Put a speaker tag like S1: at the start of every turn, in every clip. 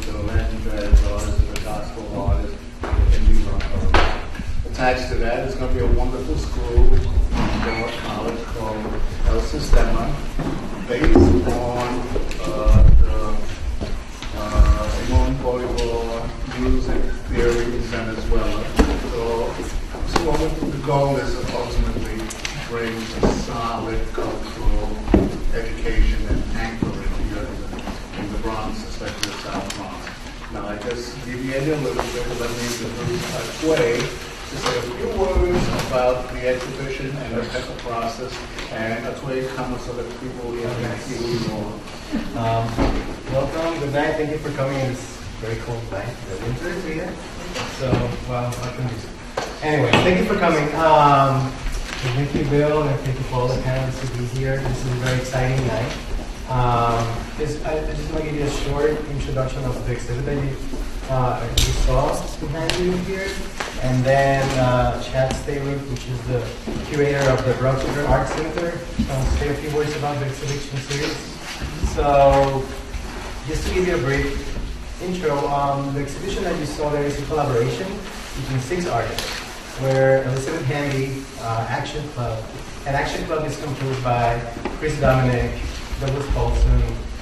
S1: artist, or a Latin jazz artist, or a gospel artist, can be attached to that. It's going to be a wonderful school, a college called El Sistema, based on the Simon Bolivar music theory in Venezuela. So the goal is to ultimately bring a solid cultural education and anchoring here in the Bronx, especially the South Bronx. Now, I just deviated a little bit, but let me introduce Quay to say a few words about the exhibition and the process, and Quay comments so that people can see who you are.
S2: Welcome, good night, thank you for coming. It's very cold night, the winter is here. So, well, I can do. Anyway, thank you for coming. Thank you, Bill, and thank you for all the panelists to be here. This is a very exciting night. I just want to give you a short introduction of the exhibit that you saw behind you here. And then Chad Staywood, which is the curator of the Bronx Music Heritage Center, say a few words about the exhibition series. So, just to give you a brief intro, the exhibition that you saw there is a collaboration between 6 artists, where Elizabeth Handy, Action Club, and Action Club is composed by Chris Dominic, Douglas Paulson,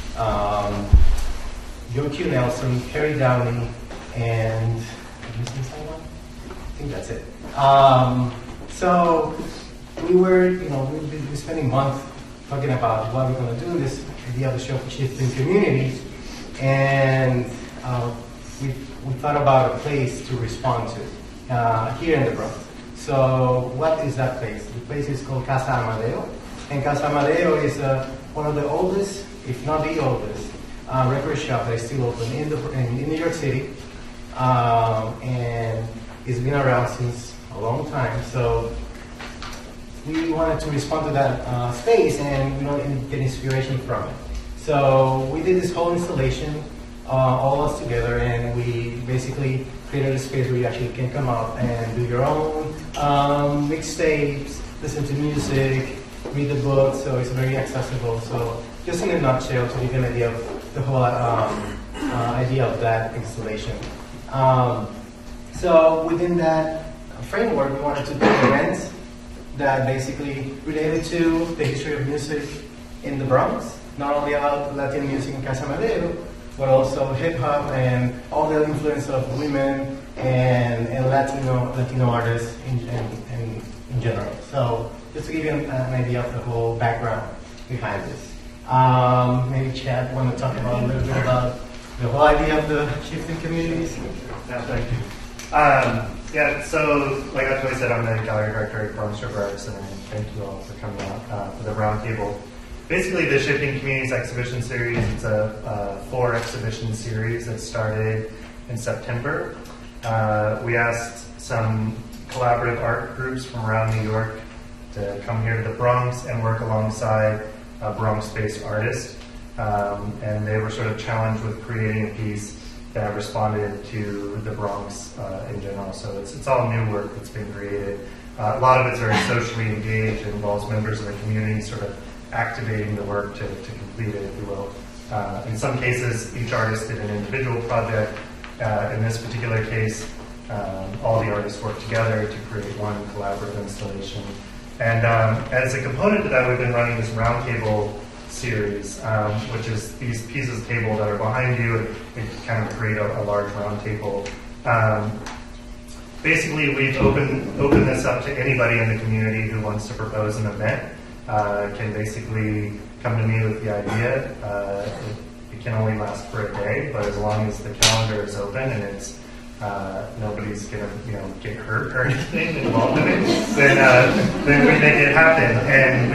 S2: Joe Q. Nelson, Kerry Downey, and missing someone? I think that's it. So we were, we've been spending months talking about what we're going to do, this idea of the show shifting communities, and we thought about a place to respond to here in the Bronx. So what is that place? The place is called Casa Amadeo, and Casa Amadeo is one of the oldest, if not the oldest, record shop that is still open in New York City, and it's been around since a long time. So we wanted to respond to that space and get inspiration from it. So we did this whole installation, all of us together, and we basically created a space where you actually can come out and do your own mixtapes, listen to music, read the book, so it's very accessible. So just in a nutshell, to give you an idea of the whole idea of that installation. So within that framework, we wanted to do events that basically related to the history of music in the Bronx, not only about Latin music in Casa Amadeo, but also hip hop and all the influence of women and Latino artists in general. So just to give you an idea of the whole background behind this. Maybe Chad want to talk about a little bit about the whole idea of the shifting communities?
S3: Thank you. Yeah, so like I said, I'm the gallery director at Bronx Music Center, and thank you all for coming out for the roundtable. Basically, the Shifting Communities exhibition series, it's a 4 exhibition series that started in September. We asked some collaborative art groups from around New York to come here to the Bronx and work alongside Bronx-based artists. And they were sort of challenged with creating a piece that responded to the Bronx in general. So it's all new work that's been created. A lot of it's very socially engaged and involves members of the community sort of activating the work to complete it, if you will. In some cases, each artist did an individual project. In this particular case, all the artists worked together to create one collaborative installation. And as a component to that, we've been running this roundtable series, which is these pieces of table that are behind you, and kind of create a large roundtable. Basically, we've opened this up to anybody in the community who wants to propose an event. Can basically come to me with the idea. It can only last for a day, but as long as the calendar is open and it's nobody's gonna get hurt or anything involved in it, then we make it happen. And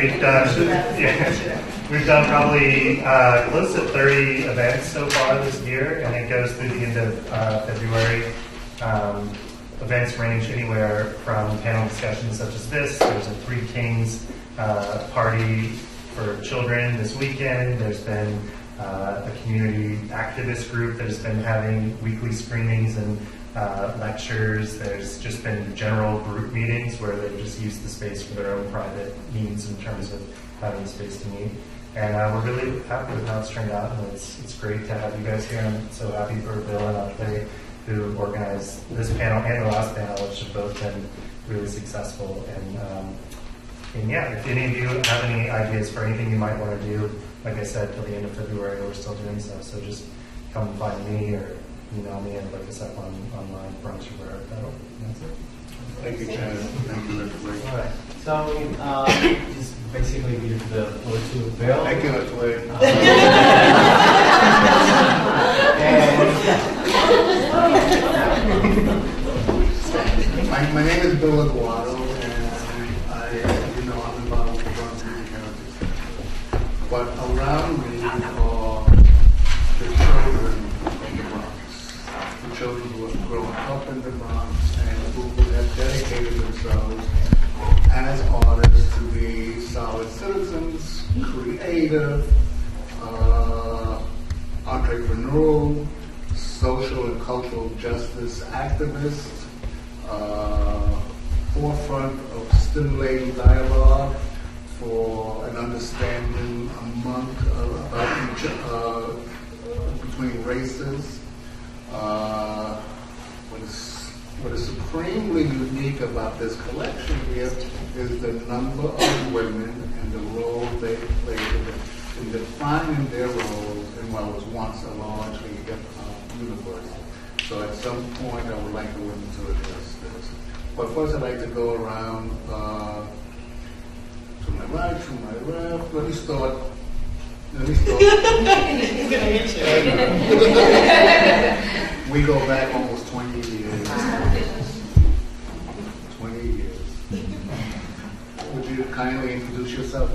S3: we've done probably close to 30 events so far this year, and it goes through the end of February. Events range anywhere from panel discussions such as this. There's a Three Kings party for children this weekend. There's been a community activist group that has been having weekly screenings and lectures. There's just been general group meetings where they've just used the space for their own private needs in terms of having space to meet. And we're really happy with how it's turned out, and it's great to have you guys here. I'm so happy for Bill and Andre, who organized this panel and the last panel, which have both been really successful. And yeah, if any of you have any ideas for anything you might want to do, like I said, till the end of February, we're still doing so. So just come find me or email me and look us up online, Bronx Music. That's it.
S1: Thank you, Chad. Thank you, everybody.
S2: All right. So just basically give the floor to Bill.
S1: Thank you, everybody. My name is Bill Aguado, and I'm involved with the Bronx Music Heritage Center. But around me are the children of the Bronx, the children who have grown up in the Bronx and who have dedicated themselves as artists to be solid citizens, creative, entrepreneurial, social and cultural justice activists, forefront of stimulating dialogue for an understanding among between races. What is supremely unique about this collection here is the number of women and the role they played in defining their roles in what was once a largely hip-hop universe. So at some point, I would like the women to address this. But first, I'd like to go around to my right, to my left. Let me start. We go back almost 20 years. 20 years. Would you kindly introduce yourself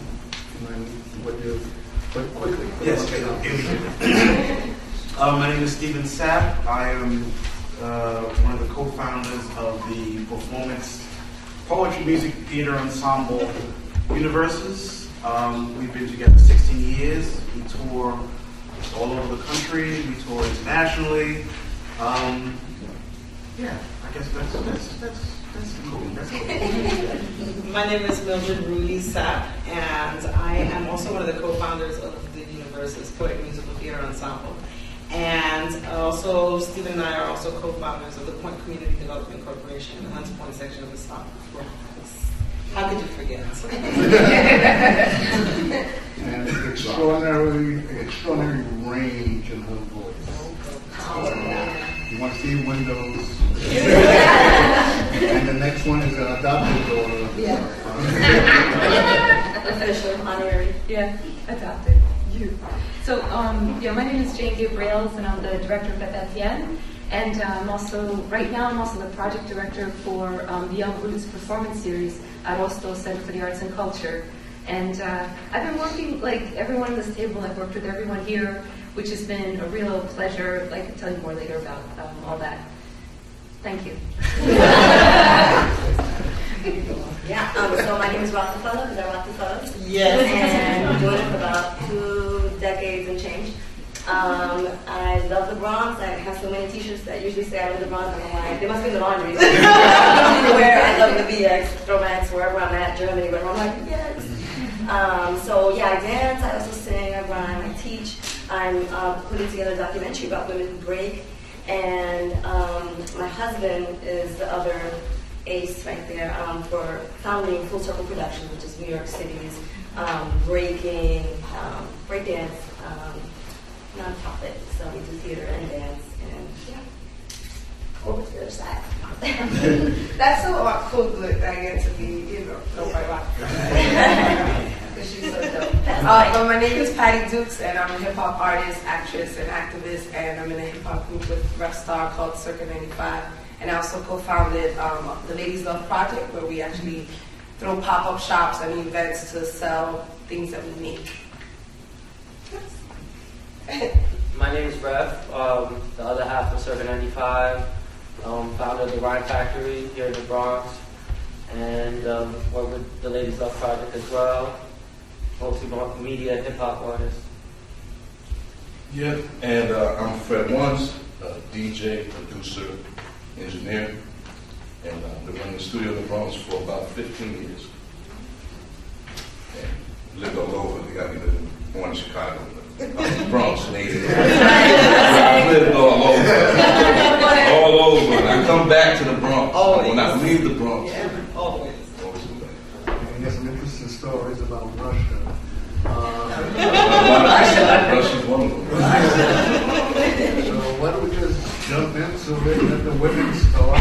S1: quickly?
S4: Yes. My name is Stephen Sapp. I am one of the co-founders of the performance poetry music theater ensemble Universes. We've been together 16 years. We tour all over the country. We tour internationally. I guess that's cool. That's cool.
S5: My name is Mildred Ruiz, Sapp, and I am also one of the co-founders of the Universes Poetic Musical Theater Ensemble. And also, Stephen and I are also co-founders of the Point Community Development Corporation, the Hunts Point section of the Starr. How could you forget?
S1: And extraordinary range in her voice. You want to see windows? And the next one is an adopted daughter.
S6: Yeah. Official, honorary. Yeah, adopted. You. So, my name is Jane Gabriels, and I'm the director of Pepatian. And right now I'm also the project director for the Young Ruiz performance series at Osto Center for the Arts and Culture. And I've been working, like everyone at this table, I've worked with everyone here, which has been a real pleasure. I can tell you more later about all that. Thank you.
S7: So my name is Rockafella. Is that Rockafella?
S5: Yes.
S7: And I'm doing it for about 2 decades and change. I love the Bronx. I have so many T-shirts that usually say I love the Bronx, and I'm like, they must be in the laundry. Where I love the BX, throwbacks, wherever I'm at, Germany, wherever I'm like, yes. I dance. I also sing. I rhyme. I teach. I'm putting together a documentary about women who break, and my husband is the other ace right there for founding Full Circle Productions, which is New York City's breakdance nonprofit. So we do theater and dance, and over to the other side.
S8: That's so cool that I get to be, nobody rock. Because she's so dope. My name is Patty Dukes, and I'm a hip hop artist, actress, and activist, and I'm in a hip hop group with Reph Starr called Circa 95. And I also co-founded the Ladies Love Project, where we actually throw pop-up shops and events to sell things that we make.
S9: My name is Reph, the other half of Circa 95, founder of the Rhyme Factory here in the Bronx, and work with the Ladies Love Project as well, mostly media hip-hop artists.
S10: Yeah, and I'm Fred Once, DJ, producer, engineer, and I've been running the studio in the Bronx for about 15 years. And lived all over. They got me living born in Chicago. I'm from Bronx native. I lived all over. All over. And I come back to the Bronx.
S5: Always.
S10: When I leave the Bronx.
S5: Yeah, always.
S10: Always come back.
S1: And there's some interesting stories about Russia.
S10: Russia's one of them.
S1: So why don't we just jump into it? Let the women start.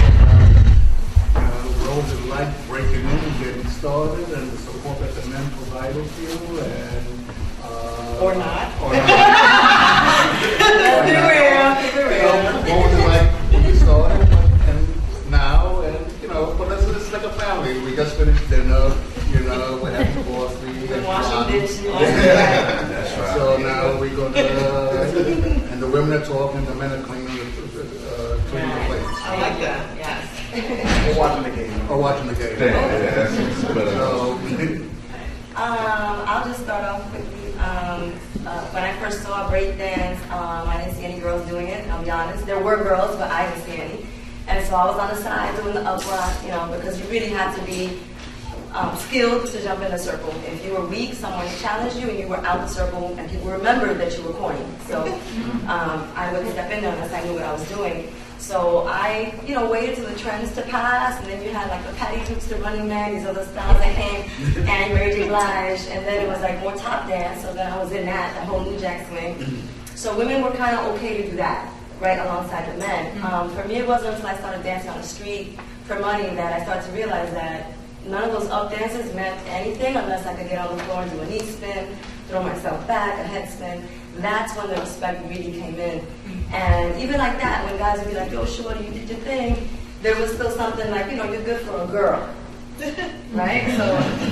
S1: Roles of life breaking in and getting started, and the support that the men provided to you, and
S5: Or not.
S1: Or not.
S5: Let's be real. Keep it real.
S1: What was it like when you started and now? And but it's like a family. We just finished dinner. We're having coffee.
S7: Been washing dishes.
S10: That's right.
S1: So now we're gonna, and the women are talking, the men are cleaning the plates.
S5: I like that. Yes.
S4: Or watching the game.
S1: Or watching the game.
S10: Yeah, that's better.
S1: So,
S7: I'll just start off quickly. When I first saw breakdance, I didn't see any girls doing it, I'll be honest. There were girls, but I didn't see any. And so I was on the side doing the upright, because you really had to be skilled to jump in a circle. If you were weak, someone challenged you and you were out the circle and people remembered that you were corny. So I would step in there unless I knew what I was doing. So I, waited till the trends to pass, and then you had like the Patty Dukes, the Running Man, these other styles that came, and Mary J. Blige, and then it was like more top dance, so then I was in that whole New Jack Swing. So women were kind of okay to do that, right, alongside the men. For me, it wasn't until I started dancing on the street for money that I started to realize that none of those up dances meant anything unless I could get on the floor and do a knee spin, throw myself back, a head spin. That's when the respect really came in. And even like that, when guys would be like, yo, shorty, you did your thing, there was still something like, you're good for a girl. Right? So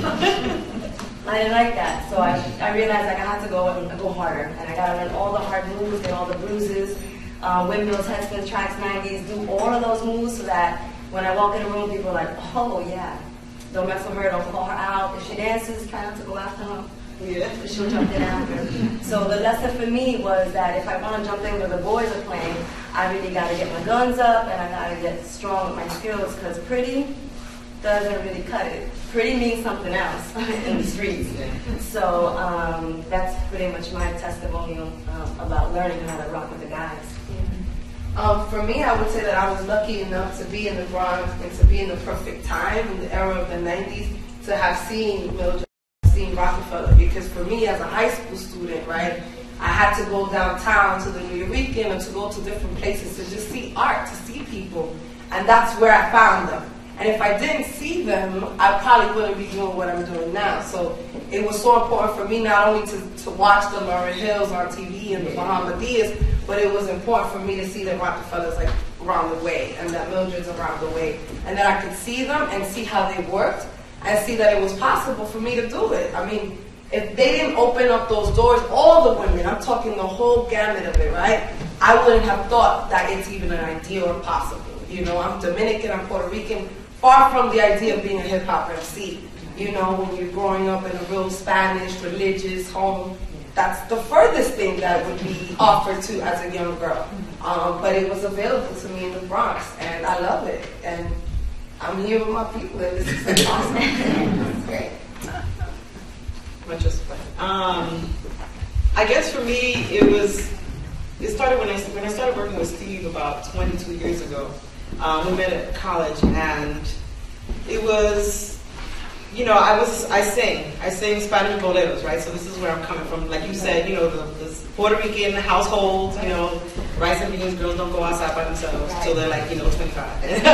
S7: I didn't like that. So I realized like I had to go harder. And I got to learn all the hard moves and all the bruises, windmills, head spins, tracks, 90s, do all of those moves so that when I walk in the room, people are like, oh, yeah. Don't mess with her, don't call her out. If she dances, try not to go after her. Yeah. She'll jump in after. So the lesson for me was that if I want to jump in where the boys are playing, I really got to get my guns up and I got to get strong with my skills because pretty doesn't really cut it. Pretty means something else in the streets. So that's pretty much my testimonial about learning how to rock with the guys.
S8: For me, I would say that I was lucky enough to be in the Bronx and to be in the perfect time in the era of the 90s to have seen Mildred, seen Rockafella, because for me as a high school student, right, I had to go downtown to the New York and to go to different places to just see art, to see people, and that's where I found them. And if I didn't see them, I probably wouldn't be doing what I'm doing now. So it was so important for me not only to watch the Lauryn Hills on TV and the Bahamadia, but it was important for me to see that Rockefeller's like around the way and that Mildred's around the way. And that I could see them and see how they worked and see that it was possible for me to do it. I mean, if they didn't open up those doors, all the women, I'm talking the whole gamut of it, right? I wouldn't have thought that it's even an idea or possible. I'm Dominican, I'm Puerto Rican, far from the idea of being a hip-hop MC. When you're growing up in a real Spanish, religious home, that's the furthest thing that would be offered to as a young girl. But it was available to me in the Bronx, and I love it. And I'm here with my people, and this is so awesome. It's great.
S5: Much respect. I guess for me, it started when I started working with Steve about 22 years ago. We met at college, and it was, I sing Spanish boleros, right? So this is where I'm coming from. Like you said, the Puerto Rican household, rice and beans, girls don't go outside by themselves till they're like, 25. And they're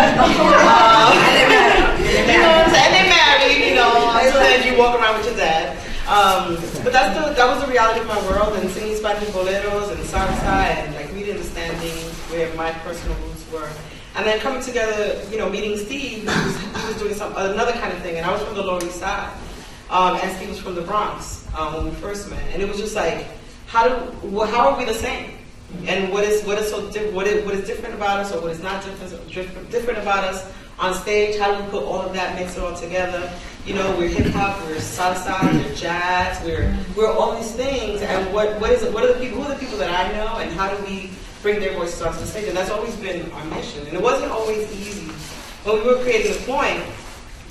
S5: married, until then you walk around with your dad. But that was the reality of my world, and singing Spanish boleros and salsa and like really understanding where my personal roots were. And then coming together, meeting Steve, he was doing another kind of thing, and I was from the Lower East Side, and Steve was from the Bronx when we first met, and it was just like, how are we the same? And what is different about us, or what is not different about us on stage? How do we put all of that, mix it all together? We're hip hop, we're salsa, we're jazz, we're all these things, and who are the people that I know, and how do we bring their voices onto the stage? And that's always been our mission. And it wasn't always easy. When we were creating The Point,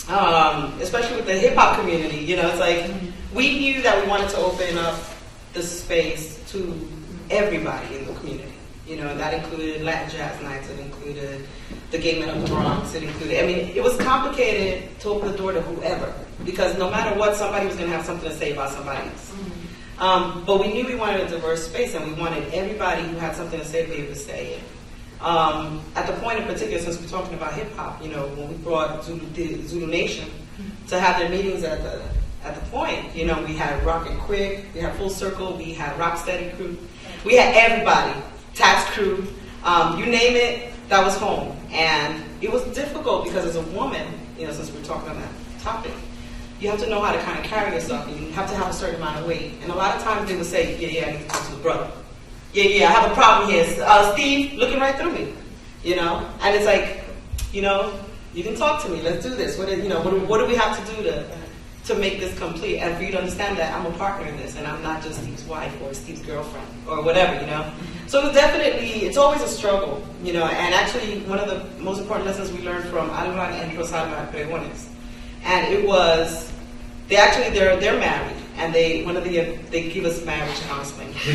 S5: especially with the hip hop community. You know, it's like we knew that we wanted to open up the space to everybody in the community. You know, and that included Latin jazz nights, it included the gay men of the Bronx, it included, I mean, it was complicated to open the door to whoever, because no matter what, somebody was going to have something to say about somebody else. But we knew we wanted a diverse space, and we wanted everybody who had something to say to be able to say it. At the point in particular, since we're talking about hip hop, you know, when we brought Zulu Nation to have their meetings at the point, you know, we had Rock and Quick, we had Full Circle, we had Rocksteady Crew, we had everybody, Tax Crew, you name it, that was home. And it was difficult because as a woman, you know, since we're talking on that topic, you have to know how to kind of carry yourself, and you have to have a certain amount of weight. And a lot of times they would say, yeah, I need to talk to the brother. Yeah, I have a problem here. Steve, looking right through me, you know? And it's like, you know, you can talk to me, let's do this. What do we have to do to make this complete? And for you to understand that I'm a partner in this, and I'm not just Steve's wife or Steve's girlfriend or whatever, you know? So it's always a struggle, you know, and actually one of the most important lessons we learned from Alban and Rosalba Pregones, and it was, they're married, and they give us marriage counseling. You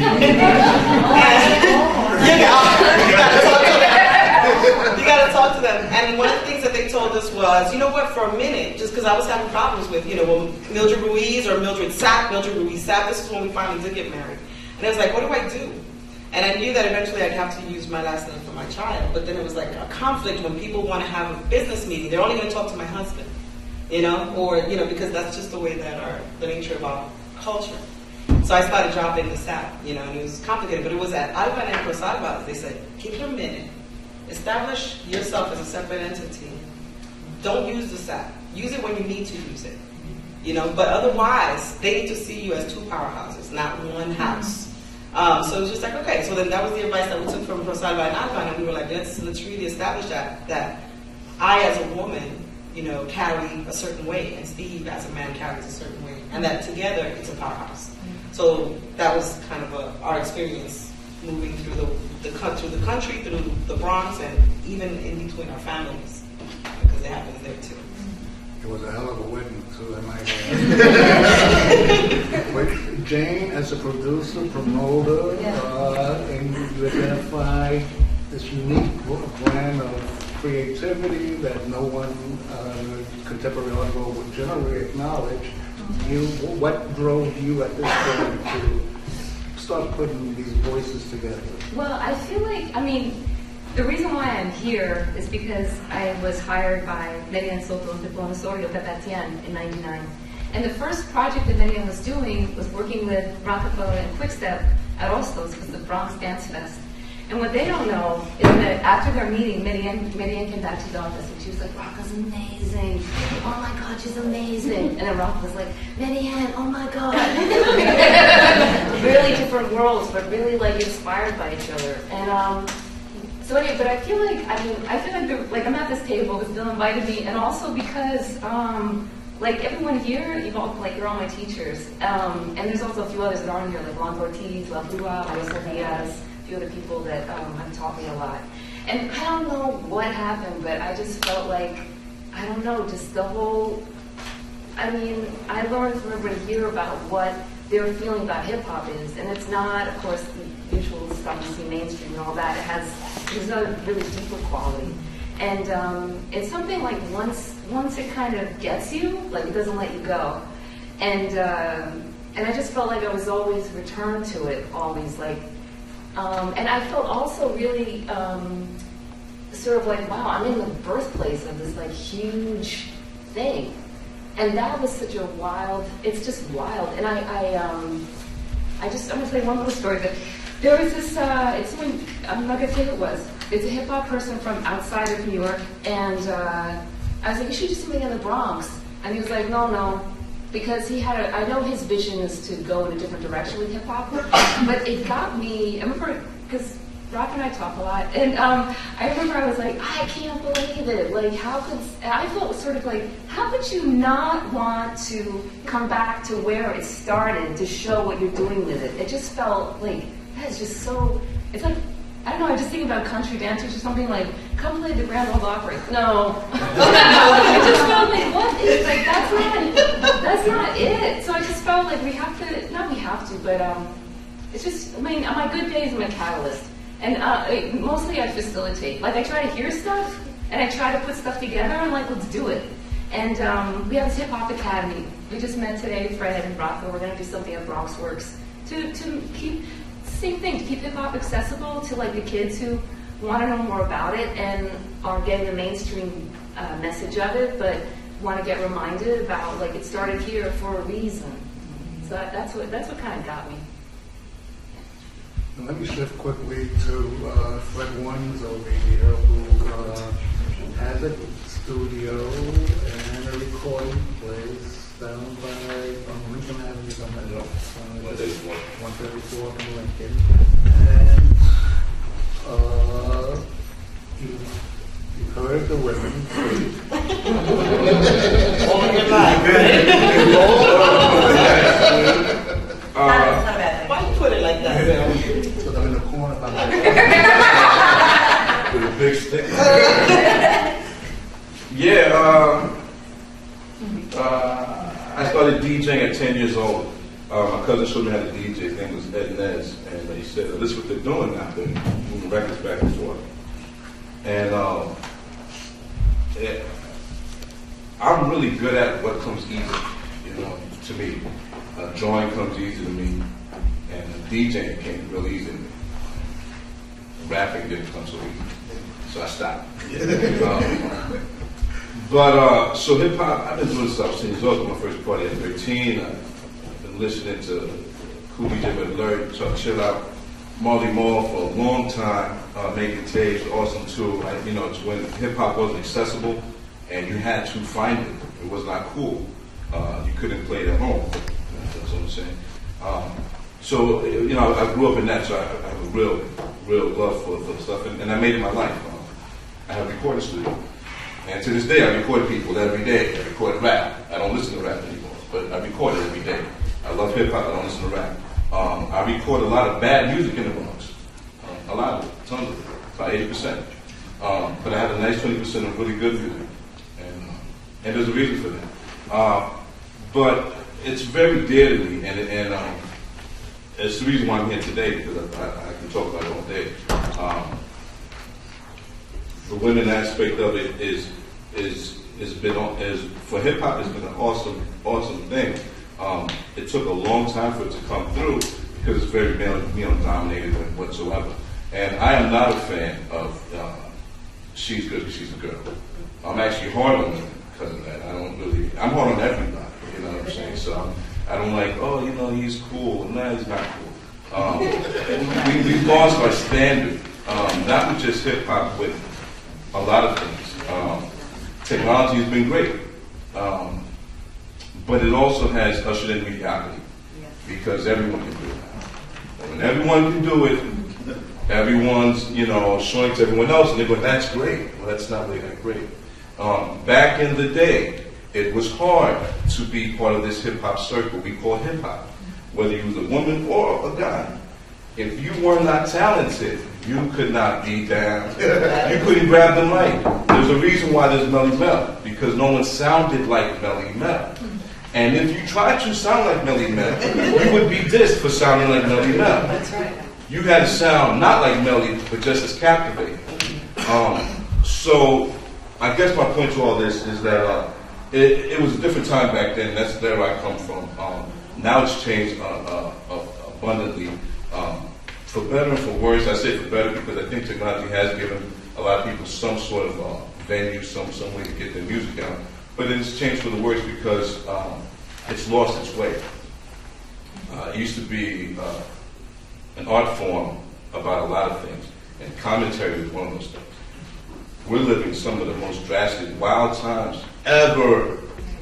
S5: gotta talk to them. And one of the things that they told us was, you know what, for a minute, just because I was having problems with, you know, well, Mildred Ruiz or Mildred Ruiz Sapp, this is when we finally did get married. And I was like, what do I do? And I knew that eventually I'd have to use my last name for my child, but then it was like a conflict when people want to have a business meeting. They're only going to talk to my husband, you know, or, you know, because that's just the way that the nature of our culture. So I started dropping the Sapp, you know, and it was complicated, but it was at Alban and Rosalba, they said, keep your minute, establish yourself as a separate entity. Don't use the Sapp. Use it when you need to use it, you know, but otherwise, they need to see you as two powerhouses, not one house. So it was just like, okay, so then that was the advice that we took from Rosalba and Alban, and we were like, let's really establish that I as a woman, you know, carry a certain way, and Steve as a man carries a certain way, and that together it's a powerhouse. So that was kind of our experience moving through the country, through the Bronx, and even in between our families, because it happens there too.
S1: It was a hell of a wedding, so that might But Jane, as a producer, promoter, and you identify this unique brand of creativity that no one contemporary art world would generally acknowledge. What drove you at this point to start putting these voices together?
S6: Well, I feel like, the reason why I'm here is because I was hired by Miriam Soto de Bronx Music Heritage in '99. And the first project that Miriam was doing was working with Rockafella and Quickstep at Oslos, which was the Bronx Dance Fest. And what they don't know is that after their meeting, Miriam came back to the office and she was like, Rocca's amazing. Oh my God, she's amazing. And then Rocca was like, Miriam, oh my God. Really different worlds, but really like inspired by each other. And so anyway, but I feel like I'm at this table because Bill invited me, and also because like everyone here, you're all my teachers. And there's also a few others that aren't here, like Ron Ortiz, La Rua, Marisa Diaz, a few other people that have taught me a lot. And I don't know what happened, but I just felt like, I don't know, just the whole, I learned from everybody here about what their feeling about hip-hop is. And it's not, of course, the usual stuff you see mainstream and all that. There's a really deeper quality. And it's something like once it kind of gets you, like it doesn't let you go. And I just felt like I was always returned to it, always like, and I felt also really sort of like, wow, I'm in the birthplace of this like huge thing. And that was such a wild, it's just wild. And I'm gonna tell you one little story, but there was this, I'm not gonna say who it was. It's a hip hop person from outside of New York, and I was like, you should do something in the Bronx. And he was like, no, because I know his vision is to go in a different direction with hip hop, but it got me, I remember, because Rock and I talk a lot, and I remember I was like, I can't believe it, like I felt sort of like, how could you not want to come back to where it started to show what you're doing with it? It just felt like, that is just so, it's like I don't know, I just think about country dancers or something like, come play the Grand Ole Opry. No. I just felt like, what is, like, that's not it. So I just felt like we have to, not we have to, but it's just, I mean, on my good days, I'm a catalyst. And mostly I facilitate. Like, I try to hear stuff, and I try to put stuff together, and I'm like, let's do it. And we have this Hip Hop Academy. We just met today, Fred and Rocco. We're going to do something at Bronx Works to keep, same thing, to keep hip hop accessible to like the kids who want to know more about it and are getting the mainstream message of it, but want to get reminded about like it started here for a reason. So that's what kind of got me.
S1: Now let me shift quickly to Fred Ones over here, who has a studio and a recording place down by Lincoln Avenue, somewhere else. 134 in Lincoln. And you've heard the women.
S5: All your life, right? Why you put it like that?
S1: So I'm in the corner by
S10: with a big stick. Yeah, I started DJing at 10 years old. My cousin showed me how to DJ. His name was Ed Nez, and he said, "This is what they're doing now. They're moving records back and forth." And I'm really good at what comes easy, to me. Drawing comes easy to me, and DJing came real easy to me. Rapping didn't come so easy, so I stopped. But so hip hop, I've been doing this since I was 10 years old. My first party at 13. I've been listening to Cool DJ Mildred, Chuck Chill Out, Marley Marl for a long time. Making tapes, awesome too. It's when hip hop wasn't accessible, and you had to find it. It was not cool. You couldn't play it at home. That's what I'm saying. So I grew up in that, so I have a real love for the stuff, and I made it my life. I have a recording studio. And to this day, I record people every day. I record rap. I don't listen to rap anymore, but I record it every day. I love hip hop. I don't listen to rap. I record a lot of bad music in the Bronx. A lot of it, tons of it, about 80%. But I have a nice 20% of really good music, and there's a reason for that. But it's very dear to me, and it's the reason why I'm here today, because I can talk about it all day. The women aspect of it is for hip hop has been an awesome thing. It took a long time for it to come through because it's very male dominated whatsoever. And I am not a fan of she's good because she's a girl. I'm actually hard on women because of that. I'm hard on everybody. You know what I'm saying? So I don't like, he's cool. No, he's not cool. We've lost our standard, not with just hip hop, with a lot of things. Technology has been great, but it also has ushered in mediocrity because everyone can do it now. When everyone can do it, everyone's showing to everyone else, and they go, "That's great." Well, that's not really that great. Back in the day, it was hard to be part of this hip hop circle we call hip hop, whether you was a woman or a guy. If you were not talented, you could not be down. You couldn't grab the mic. There's a reason why there's Melly Mel, because no one sounded like Melly Mel. And if you tried to sound like Melly Mel, you would be dissed for sounding like Melly Mel.
S5: That's right.
S10: You had to sound not like Melly, but just as captivating. So I guess my point to all this is that it was a different time back then. That's where I come from. Now it's changed abundantly. For better and for worse, I say for better because I think technology has given a lot of people some sort of venue, some way to get their music out. But it's changed for the worse because it's lost its way. It used to be an art form about a lot of things, and commentary was one of those things. We're living some of the most drastic, wild times ever.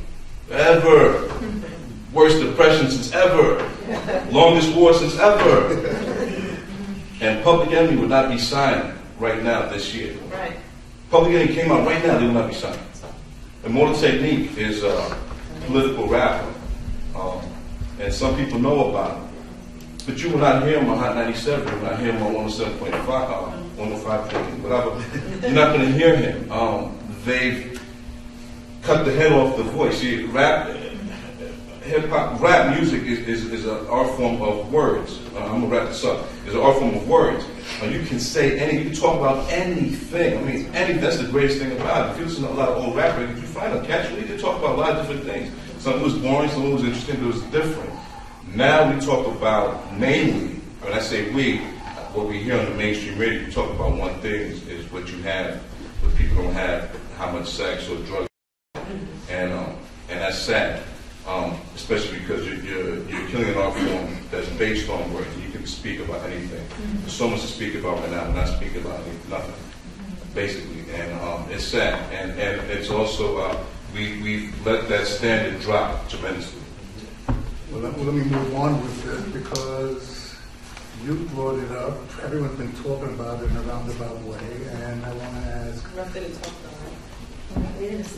S10: Worst depression since ever. Longest war since ever. And Public Enemy would not be signed right now this year.
S5: Right.
S10: Public Enemy came out right now, they would not be signed. And Mortal Technique is a political rapper. And some people know about him. but you will not hear them on Hot 97. You will not hear him on 107.5, 105. Whatever. You're not going to hear him. They've cut the head off the voice. See, hip-hop, rap music is an art form of words. I'm going to wrap this up. It's an art form of words. You can say you can talk about anything. I mean, that's the greatest thing about it. If you listen to a lot of old rap records, you find them casually, you can talk about a lot of different things. Some was boring, some was interesting, but it was different. Now we talk about mainly, when I say we, what we hear on the mainstream radio, we talk about one thing is what you have, what people don't have, how much sex or drugs, and that's sad. Especially because you're killing an art form that's based on words. You can speak about anything. There's so much to speak about right now. We're not speaking about nothing, basically. And it's sad. And it's also, we've let that standard drop tremendously.
S1: Well, let me move on with this because you brought it up. Everyone's been talking about it in a roundabout way. And I want to ask.
S5: Ruff didn't talk about it.
S1: This is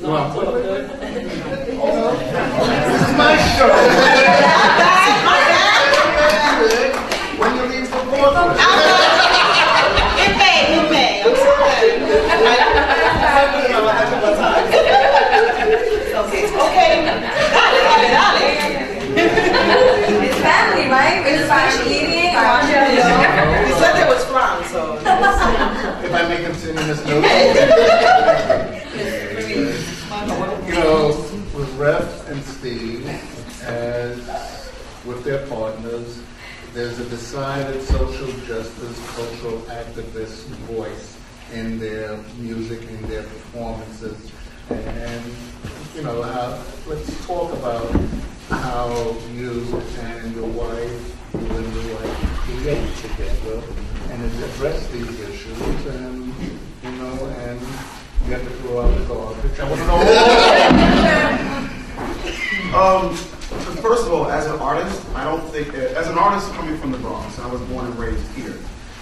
S1: my show. When you leave the boardroom.
S5: It may. I'm sorry. Okay.
S7: It's family, right? It's family eating.
S5: You said there was fun, so.
S1: If I may continue this note. You know, with Reph and Steve, as with their partners, there's a decided social justice, cultural activist voice in their music, in their performances. And, you know, let's talk about how you and your wife, create together and address these issues and, you know, and you have to throw out the garbage. I want to know.
S4: First of all, as an artist, I don't think as an artist coming from the Bronx, I was born and raised here.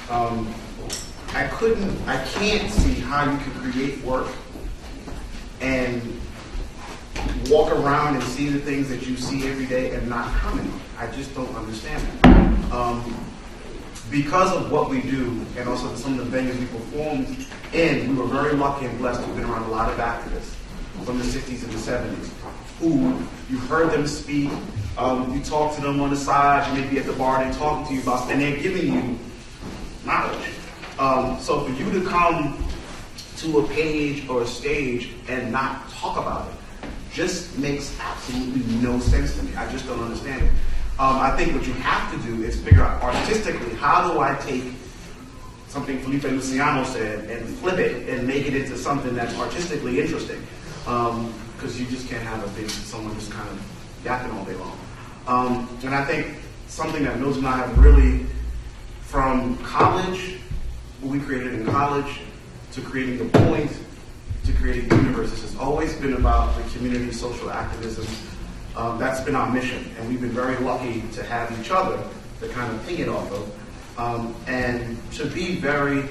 S4: I can't see how you could create work and walk around and see the things that you see every day and not comment. I just don't understand that. Because of what we do and also some of the venues we performed in, we were very lucky and blessed to have been around a lot of activists from the 60s and the 70s who you heard them speak, you talk to them on the side, you may be at the bar, they're talking to you about, and they're giving you knowledge. So for you to come to a page or a stage and not talk about it just makes absolutely no sense to me. I just don't understand it. I think what you have to do is figure out artistically, how do I take something Felipe Luciano said and flip it and make it into something that's artistically interesting. Because you just can't have a thing someone just kind of yapping all day long. And I think something that Mildred and I have really, from college, what we created in college, to creating The Point, to creating Universes, has always been about the community social activism. That's been our mission, and we've been very lucky to have each other to kind of ping it off of, and to be very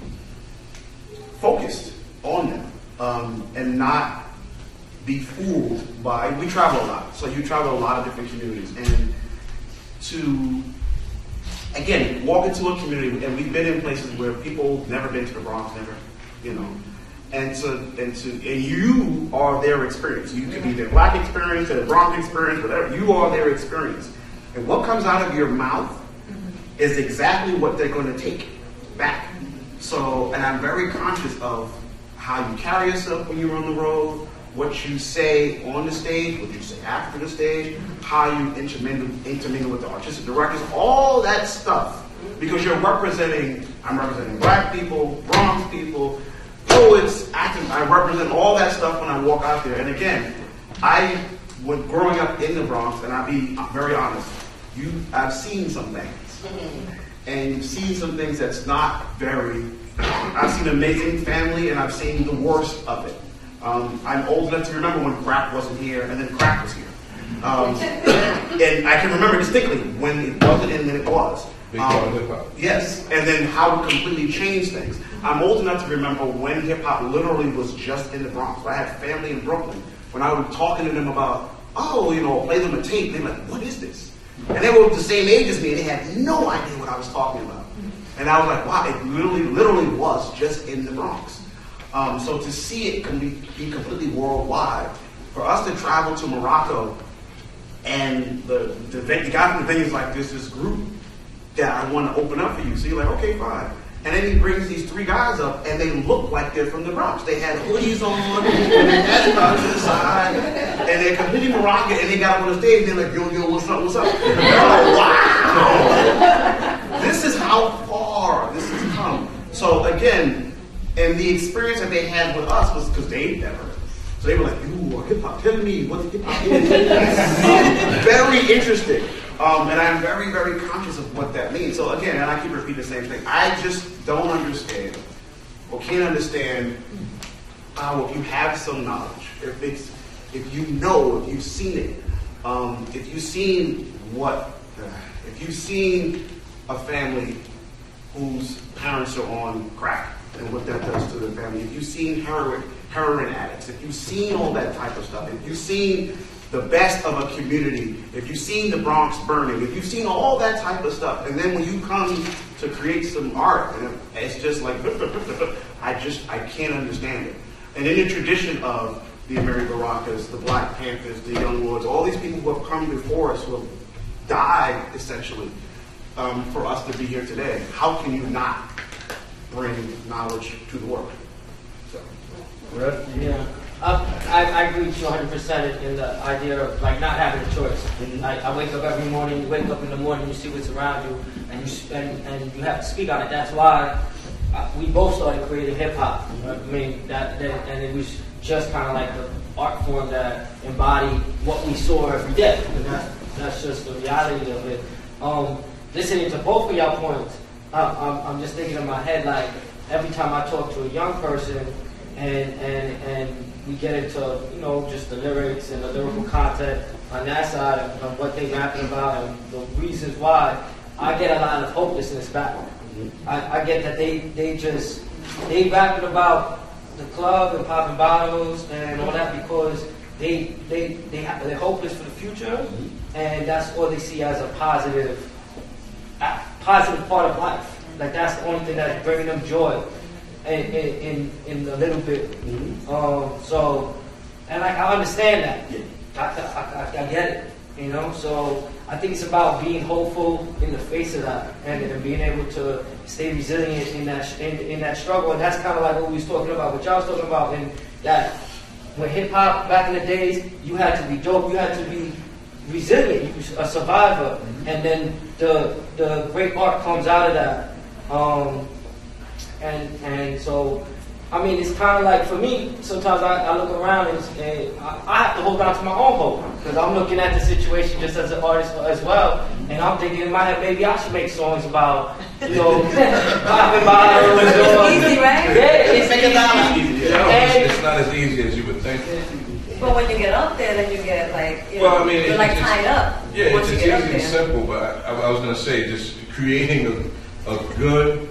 S4: focused on them, and not be fooled by, we travel a lot, so you travel a lot of different communities, and to, again, walk into a community, and we've been in places where people never been to the Bronx, never, you know, and you are their experience. You could be their black experience, their Bronx experience, whatever. You are their experience. And what comes out of your mouth is exactly what they're going to take back. So, and I'm very conscious of how you carry yourself when you're on the road, what you say on the stage, what you say after the stage, how you intermingle with the artistic directors, all that stuff. Because I'm representing black people, Bronx people, poets, actors. I represent all that stuff when I walk out there. And again, growing up in the Bronx, and I'll be very honest, I've seen some things. And you've seen some things that's not very, I've seen amazing family, and I've seen the worst of it. I'm old enough to remember when crack wasn't here, and then crack was here. And I can remember distinctly when it wasn't and then it was. Yes, and then how it completely changed things. I'm old enough to remember when hip-hop literally was just in the Bronx. I had family in Brooklyn. When I was talking to them about, play them a tape, they're like, what is this? And they were the same age as me, and they had no idea what I was talking about. And I was like, wow, it literally was just in the Bronx. So to see it can be completely worldwide, for us to travel to Morocco, and the guy from the venue is like, there's this group that I want to open up for you. So you're like, okay, fine. And then he brings these 3 guys up, and they look like they're from the Bronx. They had hoodies on, and they had guns to the side, and they're completely Moroccan, and they got up on the stage, and they're like, yo, what's up, what's up? And they're like, wow! This is how far this has come. So again, and the experience that they had with us was because they never. So they were like, "Ooh, hip hop. Tell me what hip hop is." Very interesting, and I'm very, very conscious of what that means. So again, and I keep repeating the same thing. I just don't understand, or can't understand, how if you have some knowledge, if you've seen it, if you've seen a family whose parents are on crack and what that does to the family, if you've seen heroin addicts, if you've seen all that type of stuff, if you've seen the best of a community, if you've seen the Bronx burning, if you've seen all that type of stuff, and then when you come to create some art, and it's just like, I can't understand it. And in the tradition of the Amiri Barakas, the Black Panthers, the Young Lords, all these people who have come before us, who have died, essentially, for us to be here today, how can you not bring knowledge to the world? So.
S9: Yeah, I agree with you 100% in the idea of like not having a choice. I wake up every morning. You wake up in the morning, you see what's around you, and you have to speak on it. That's why we both started creating hip hop. I mean and it was just kind of like the art form that embodied what we saw every day. And that's just the reality of it. Listening to both of y'all points, I'm just thinking in my head, like every time I talk to a young person and we get into, just the lyrics and the lyrical content on that side of what they're rapping about and the reasons why, I get a lot of hopelessness back. I get that they rapping about the club and popping bottles and all that because they're hopeless for the future, and that's all they see as a positive part of life. Like that's the only thing that's bringing them joy in a little bit. And I understand that. I get it. So I think it's about being hopeful in the face of that and being able to stay resilient in that struggle. And that's kind of like what we was talking about, what y'all was talking about, and that when hip hop back in the days, you had to be dope, you had to be resilient, you was a survivor, and then the great art comes out of that. And so, I mean, it's kind of like, for me, sometimes I look around and I have to hold on to my own hope, because I'm looking at the situation just as an artist as well, and I'm thinking in my head, maybe I should make songs about, popping bottles.
S7: It's easy, right?
S9: Yeah, it's
S10: easy. It's not as easy as you would think.
S7: But when you get up there, then you get like, you're like tied up.
S10: Yeah, it's easy and simple, but I was going to say, just creating a good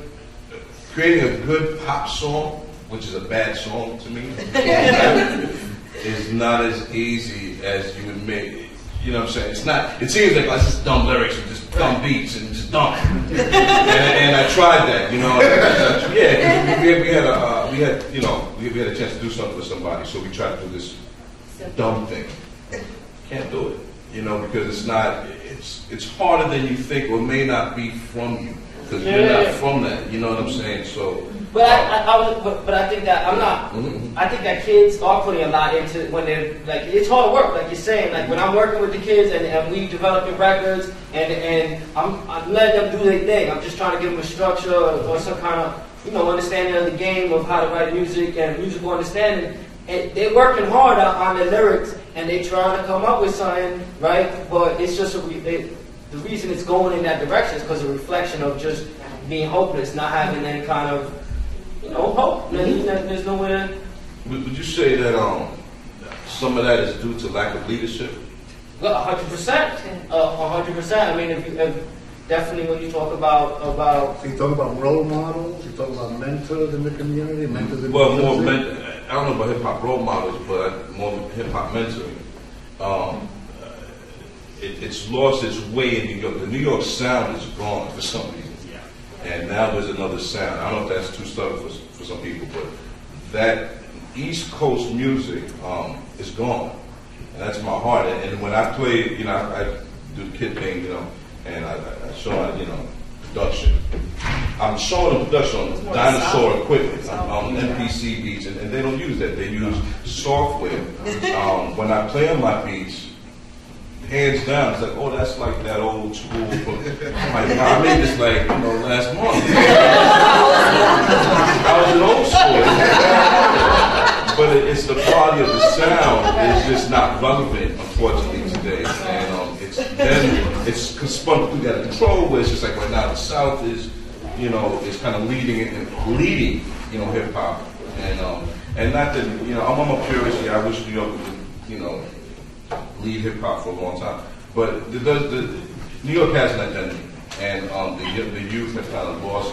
S10: pop song, which is a bad song to me, is not as easy as you would make. You know what I'm saying? It's not. It seems like it's just dumb lyrics and just dumb beats and just dumb. and I tried that, Yeah, we had a chance to do something with somebody, so we tried to do this dumb thing. Can't do it, because it's not. It's harder than you think, or may not be from you, because you're not from that. You know what I'm saying? So.
S9: But I think that I'm not. I think that kids are putting a lot into when they're like, it's hard work, like you're saying. Like when I'm working with the kids and we developing records and I'm letting them do their thing. I'm just trying to give them a structure or some kind of understanding of the game of how to write music and musical understanding. And they're working hard on the lyrics and they're trying to come up with something, right? But it's just the reason it's going in that direction is because of a reflection of just being hopeless, not having any kind of hope. There's nowhere.
S10: Would you say that some of that is due to lack of leadership?
S9: 100%. 100%. I mean, if definitely when you talk about.
S1: So you talk about role models. You talk about mentors in the community. Mentors in
S10: well,
S1: the
S10: more
S1: music.
S10: I don't know about hip hop role models, but more hip hop mentoring. it's lost its way in New York. The New York sound is gone for some reason. And now there's another sound. I don't know if that's too subtle for some people, but that East Coast music is gone. And that's my heart. And when I play, you know, I do the kid thing, you know, and I show, you know, production. I'm showing them production on dinosaur equipment, on MPC beats, and they don't use that. They use software. When I play on my beats, hands down, it's like, oh, that's like that old school. Like, I made this like, you know, last month. I was in old school. But it's the quality of the sound is just not relevant, unfortunately, today. And it's spun through that control where it's just like right now the South is, you know, is kind of leading, you know, hip hop. And not that, you know, I'm a purist. Yeah, I wish New York would, you know, lead hip hop for a long time, but New York has an identity, and the youth have kind of lost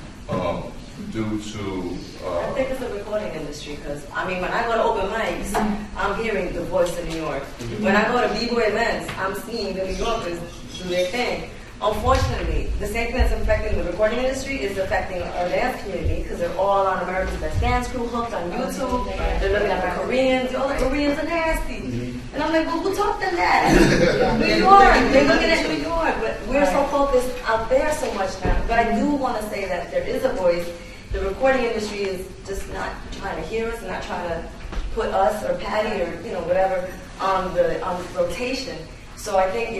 S10: it due to.
S7: I think it's the recording industry because I mean, when I go to open mics, I'm hearing the voice of New York. When I go to b-boy events, I'm seeing the New Yorkers do their thing. Unfortunately, the same thing that's affecting the recording industry is affecting our dance community because they're all on America's Best Dance Crew hooked on YouTube. They're looking at the Koreans. All the Koreans are nasty. And I'm like, well, who taught them that? New York. They're looking at New York. But we're so focused out there so much now. But I do want to say that there is a voice. The recording industry is just not trying to hear us, not trying to put us or Patty or, you know, whatever on the rotation. So I think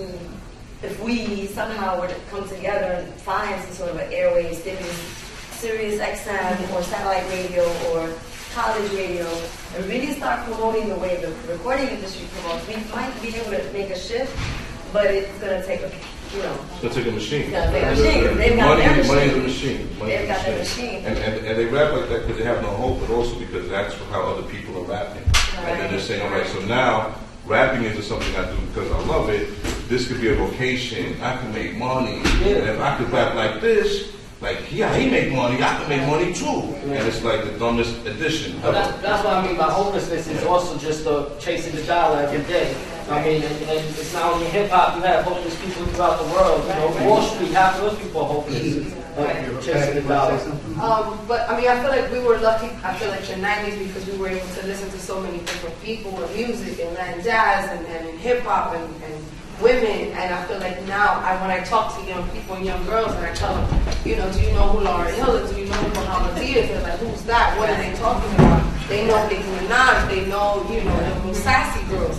S7: if we somehow were to come together and find some sort of an airwave, Sirius XM or satellite radio or college radio, and really start promoting the way the recording industry promotes, we might be able to make a shift, but it's going to take a, you know.
S10: It's going to take a machine.
S7: It's going to take a machine. They've got their machine.
S10: Money's a machine.
S7: They've got their machine.
S10: And they rap like that because they have no hope, but also because that's how other people are rapping. Right. And then they're saying, all right, so now rapping isn't something I do because I love it. This could be a vocation. I can make money. Yeah. And if I could rap like this, like, yeah, he make money, I can make money too. Yeah. And it's like the dumbest addition.
S9: That's what I mean by hopelessness is also just chasing the dollar every day. I mean, and it's not only hip hop, you have hopeless people throughout the world. You know, Wall Street, half of those people are hopeless. Chasing the dollar.
S8: But I mean, I feel like we were lucky, I feel like in the 90s because we were able to listen to so many different people and music and Latin jazz and hip hop and women, and I feel like now when I talk to young people and young girls and I tell them, you know, do you know who Lauryn Hill is? Do you know who Muhammad D is? They're like, who's that? What are they talking about? They know Nicki Minaj, they know, you know, the sassy girls.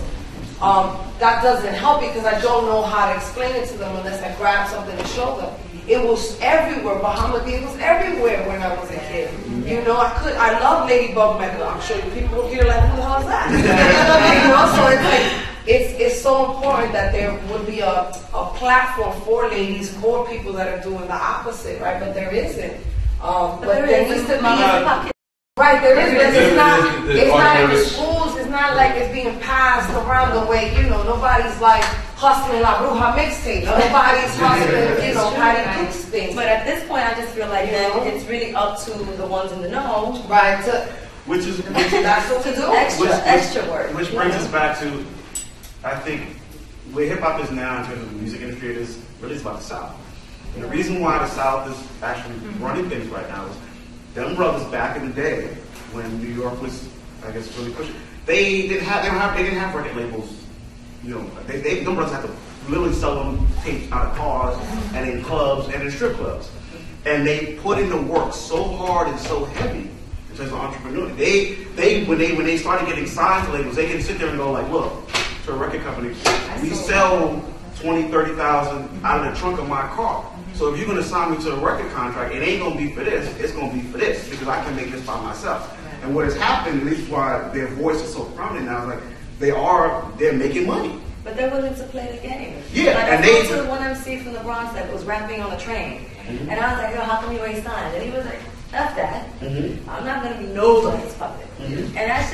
S8: That doesn't help because I don't know how to explain it to them unless I grab something to show them. It was everywhere. Muhammad D was everywhere when I was a kid. You know, I love Ladybug Mecca. I'm sure people here like, who the hell is that? You know, so it's like, it's so important that there would be a platform for ladies, for people that are doing the opposite, right? But there isn't. But there needs to be. Right, there is, but it's not in the schools. It's not like it's being passed around the way. You know, nobody's like hustling La Bruja mixtape. Nobody's hustling, you know, Patty Duke's things.
S7: But at this point, I just feel like it's really up to the ones in the know,
S8: right?
S4: Which is
S8: that's what to do.
S7: Extra work.
S4: Which brings us back to, I think, where hip hop is now in terms of the music industry. It is really about the South. And the reason why the South is actually running things right now is them brothers back in the day when New York was, I guess, really pushing. They didn't have record labels. You know, them brothers had to literally sell them tapes out of cars and in clubs and in strip clubs. And they put in the work so hard and so heavy in terms of entrepreneurship. When they started getting signed to labels, they can sit there and go like, look, to a record company, we sell 20, 30,000 out of the trunk of my car. So if you're going to sign me to a record contract, it ain't going to be for this. It's going to be for this because I can make this by myself. And what has happened, at least why their voice is so prominent now, is like they're making money.
S7: But they're willing to play the game.
S4: Yeah,
S7: like
S4: and
S7: I spoke to the one MC from the Bronx that was rapping on the train, and I was like, yo, how come you ain't signed? And he was like, F that. I'm not going to be nobody's puppet. And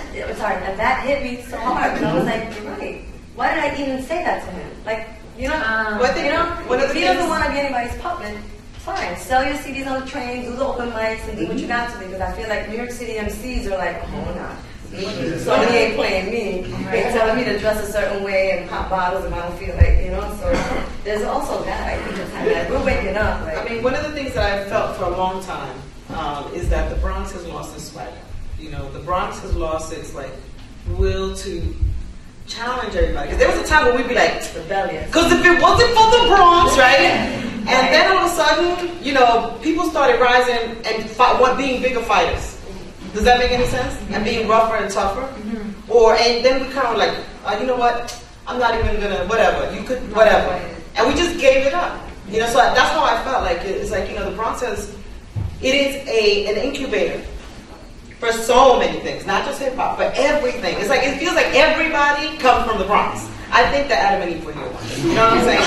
S7: that hit me so hard. And I was like, you're right. Why did I even say that to him? Like, you know, if he doesn't want to be anybody's puppet, fine. Sell your CDs on the train, do the open mics, and do what you got to do. Because I feel like New York City MCs are like, oh, no. So he ain't playing me. They telling me to dress a certain way and pop bottles if I don't feel like, you know. So there's also that. I think it's like we're waking up. Like,
S5: I mean, one of the things that I've felt for a long time is that the Bronx has lost its swagger. You know, the Bronx has lost its like will to challenge everybody. Because there was a time when we'd be like
S7: rebellious.
S5: Because if it wasn't for the Bronx, right? And then all of a sudden, you know, people started rising and being bigger fighters. Does that make any sense? And being rougher and tougher. And then we kind of like, you know what? I'm not even gonna whatever. You could whatever. And we just gave it up. You know, so that's how I felt. Like it's like, you know, the Bronx is an incubator for so many things, not just hip hop, but everything. It's like it feels like everybody comes from the Bronx. I think that Adam and Eve were here one day. You know what I'm saying?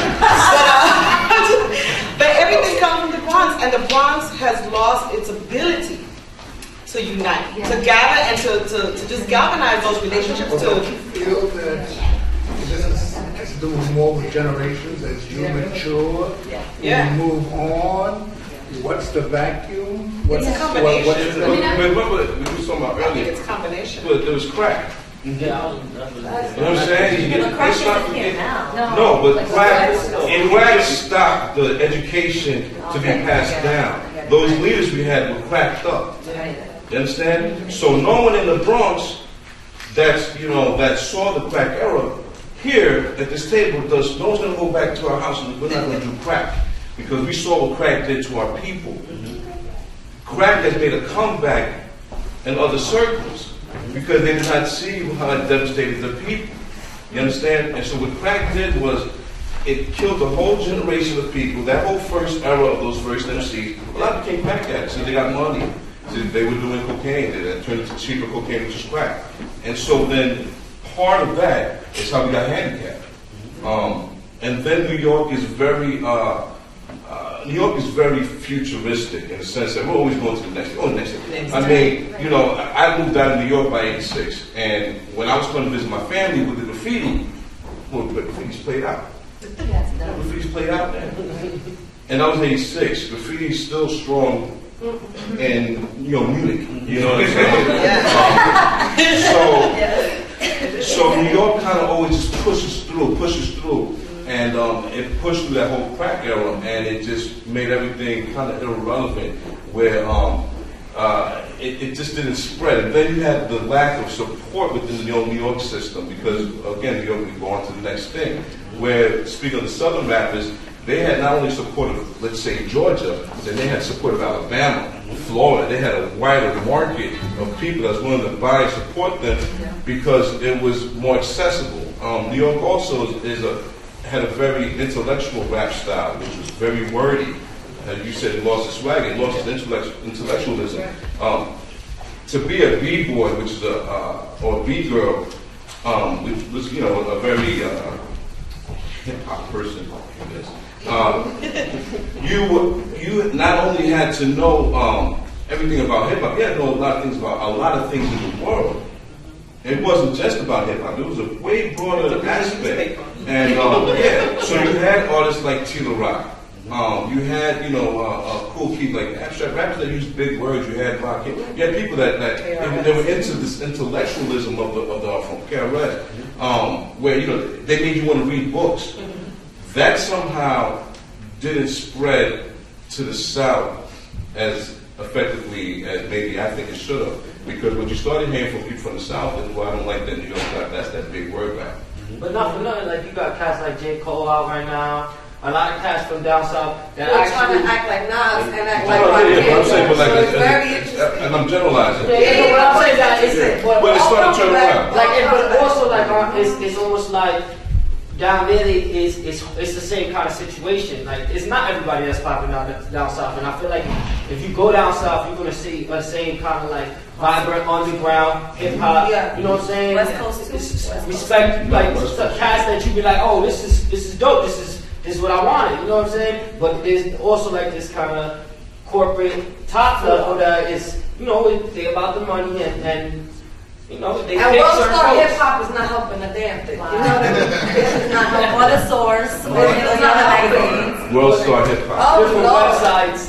S5: But everything comes from the Bronx, and the Bronx has lost its ability to unite, to gather, and to just galvanize those relationships.
S1: Do you feel that this has to do more with generations as you mature, you move on? What's the vacuum?
S5: It's a combination.
S10: What is it? Remember, we were talking about earlier.
S5: I think it's a combination.
S10: But it was crack.
S9: Yeah,
S10: you know what I'm saying?
S7: Crack isn't here now.
S10: No, but crack stopped the education to be passed down. Those leaders we had were cracked up. You understand? So no one in the Bronx that saw the crack era here at this table no one's going to go back to our house and we're not going to do crack. Because we saw what crack did to our people. Crack has made a comeback in other circles because they did not see how it devastated the people. You understand? And so what crack did was it killed a whole generation of people. That whole first era of those first MCs, a lot became crack addicts. So they got money. So they were doing cocaine. They turned into cheaper cocaine, which is crack. And so then part of that is how we got handicapped. And then New York is very futuristic in the sense that we're always going to the next thing. I mean, I moved out of New York by '86, and when I was going to visit my family with the graffiti, graffiti's played out. Graffiti's played out now. And that was '86. Graffiti is still strong in Munich. You know what I'm saying? So New York kind of always just pushes through. And it pushed through that whole crack era, and it just made everything kind of irrelevant, where it just didn't spread. And then you had the lack of support within the New York system, because, again, New York would go on to the next thing, where, speaking of the Southern rappers, they had not only support of, let's say, Georgia, but then they had support of Alabama, Florida. They had a wider market of people that was willing to buy and support them because it was more accessible. New York also had a very intellectual rap style, which was very wordy. As you said, it lost its swag, it lost its intellectualism. To be a B-boy, which is or a B-girl, which was, a very hip-hop person, you not only had to know everything about hip-hop, you had to know a lot of things about a lot of things in the world. It wasn't just about hip-hop. It was a way broader aspect. And so you had artists like Tila Rock. You had, cool people like abstract rappers that used big words. You had rock. You had people that they were into this intellectualism of the from KRS, where they made you want to read books. That somehow didn't spread to the South as effectively as maybe I think it should have. Because what you started hearing from people from the South is, well, I don't like that New York rap. That's that big word rap.
S9: But not for nothing, like you got cats like J. Cole out right now. A lot of cats from down south that
S8: We're
S9: actually
S8: trying to act like Nas and act like
S10: I'm saying, but
S8: so it's very interesting.
S10: and I'm generalizing.
S9: Yeah, what I'm saying that is,
S10: but it's starting to turn around.
S9: But also like it's almost like down there it's the same kind of situation. Like it's not everybody that's popping down south, and I feel like if you go down south, you're gonna see the same kind of like vibrant underground hip hop. You know what I'm saying?
S7: West Coast
S9: respect, like the cats that you be like, oh, this is dope. This is what I wanted. You know what I'm saying? But there's also like this kind of corporate top level that is, they about the money and they
S8: and
S9: pick
S8: World
S9: certain
S8: Star
S9: folks.
S8: Hip Hop is not helping a damn thing.
S7: You know what I mean? This is not helping. Or the source, or the magazines.
S10: World Star Hip Hop.
S8: Oh,
S9: Different
S8: Lord.
S9: websites, just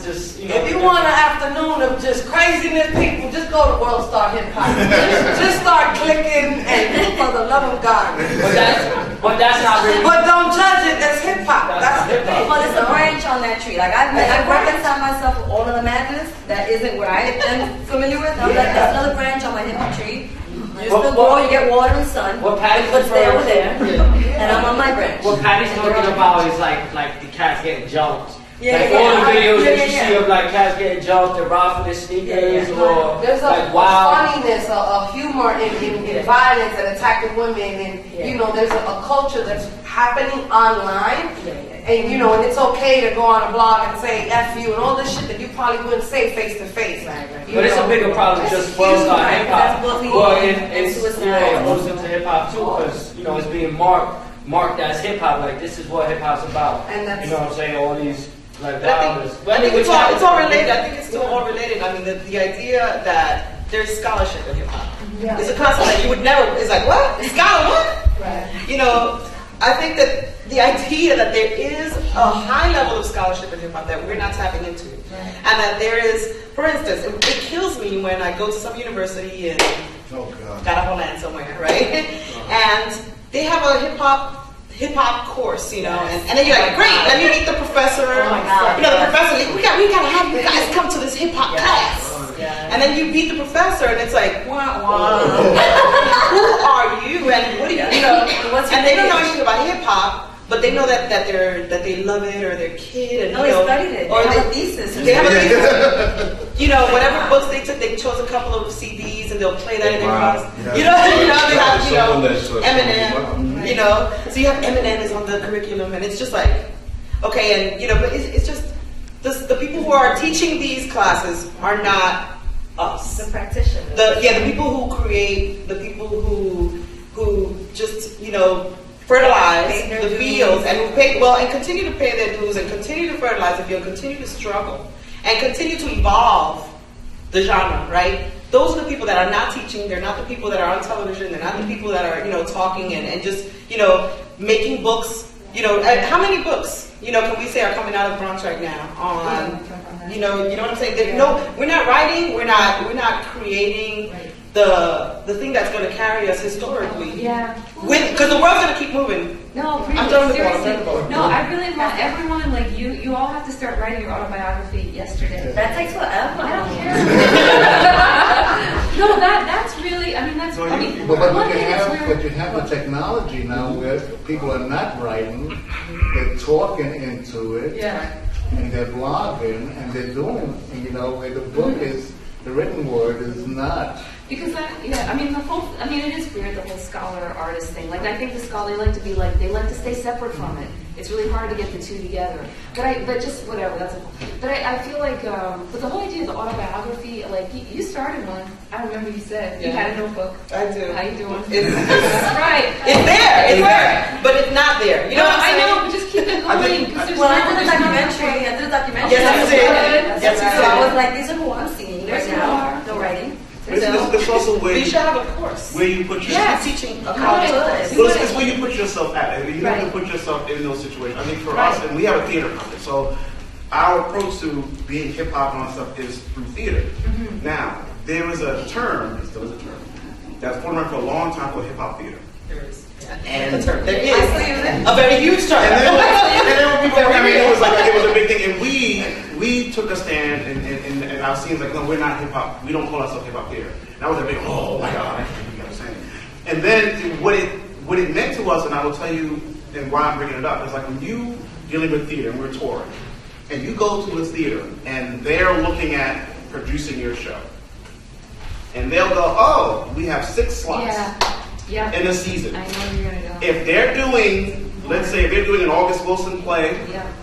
S11: If you want an afternoon of just craziness, people, just go to World Star Hip Hop. Just start clicking and for the love of God.
S9: But that's not really.
S11: But don't judge it as hip hop. That's hip hop.
S7: Well, it's a branch on that tree. Like I've reconciled myself with all of the madness that isn't what I am familiar with. I'm like, that's another branch on my hip hop tree. You still grow, you get water and sun.
S9: What Patty's
S7: but stay over there.
S9: Yeah.
S7: And I'm on my branch.
S9: What Patty's talking about is like the cats getting jumped.
S7: Yeah,
S9: like all the videos that you see of like cats getting jumped and robbed for their sneakers or
S8: there's
S9: like
S8: a
S9: wild
S8: funniness, a humor in violence and attacking women, and you know, there's a culture that's happening online, and you know, and it's okay to go on a blog and say F you and all this shit that you probably wouldn't say face to face.
S9: But it's a bigger problem than just World Star Hip Hop. Well, it's goes into hip hop too, because you know it's being marked as hip hop. Like this is what hip hop's about. And that's, you know what I'm saying? All these. Like,
S5: I think it's all related. I think it's still all related. I mean, the idea that there's scholarship in hip hop is a concept that you would never. It's like what? Scholar what? Right. You know, I think that the idea that there is a high level of scholarship in hip hop that we're not tapping into, and that there is, for instance, it kills me when I go to some university in Gabriels land somewhere, right? And they have a hip hop course, you know, and then you're like, great, let me meet the professor. Oh my God. You know, the professor, like, we gotta have you guys come to this hip hop class. And then you meet the professor, and it's like, wah, wah. Who are you? And what do you know? And they don't know anything about hip hop, but they know that they love it, or their kid, and
S7: they studied it. Or they have a thesis.
S5: They have a thesis. You know, whatever books they took, they chose a couple of CDs, and they'll play that in their class. You know, they have Eminem. You know, so you have Eminem is on the curriculum, and it's just like, okay, and you know, but it's just the people who are teaching these classes are not us.
S7: The practitioners.
S5: The people who create, the people who just, you know, fertilize the fields and who pay and continue to pay their dues and continue to fertilize the field, continue to struggle and continue to evolve the genre, right? Those are the people that are not teaching. They're not the people that are on television. They're not the people that are, you know, talking and just, you know, making books. You know, how many books, you know, can we say are coming out of the Bronx right now on, you know what I'm saying? No, we're not writing. We're not creating the thing that's going to carry us historically. Yeah. Because the world's going to keep moving.
S6: No, really, seriously. No, I really want everyone, like you all have to start writing your autobiography yesterday.
S7: That takes forever.
S6: I don't care. No, that's really, I mean, that's, I mean,
S1: but you have the technology now where people are not writing, they're talking into it, and they're blogging, and they're doing, you know, where the book is, the written word is not.
S6: Because I mean it is weird, the whole scholar artist thing. Like I think the scholar they like to stay separate from it. It's really hard to get the two together. But just whatever. But I feel like but the whole idea of the autobiography, like you started one. I remember you said you had a notebook.
S5: I do.
S6: How you doing?
S5: That's
S6: right.
S5: It's there, but it's not there. You know what I'm saying?
S6: I know, but just keep it going.
S7: I did a documentary.
S5: Yes, you did.
S7: Yes, so I was like, these are who I'm seeing right now. No writing.
S4: It's also where
S5: you should have a course
S4: where you put yourself.
S5: Teaching a
S4: college. Well, it's where you put yourself at. I mean, you have to put yourself in those situations. I think for us, and we have a theater company, so our approach to being hip hop and all that stuff is through theater. Now, there is a term, there still is a term, that's been around for a long time called hip hop theater.
S5: There is. And there is a very huge term.
S4: And then when people came in, it was a big thing. And we took a stand, and our scenes like, no, we're not hip hop. We don't call ourselves hip hop theater. And that was a big, oh my God, you know what I'm saying. And then what it meant to us, and I will tell you, and why I'm bringing it up, is like when you dealing with theater, and we're touring, and you go to a theater, and they're looking at producing your show, and they'll go, oh, we have 6 slots. In a season.
S6: I know you're gonna go.
S4: If they're doing, let's say, if they're doing an August Wilson play,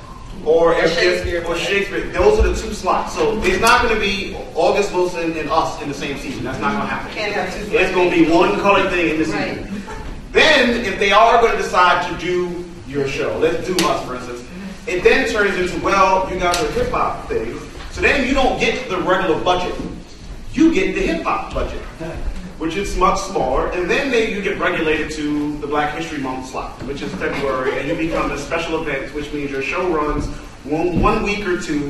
S4: or Shakespeare, those are the 2 slots. So there's not going to be August Wilson and us in the same season. That's not going to happen. It's going to be one colored thing in the season. Then, if they are going to decide to do your show, let's do us, for instance, it then turns into, well, you guys are hip hop thing. So then you don't get the regular budget. You get the hip hop budget, which is much smaller, and then maybe you get regulated to the Black History Month slot, which is February, and you become a special event, which means your show runs one week or 2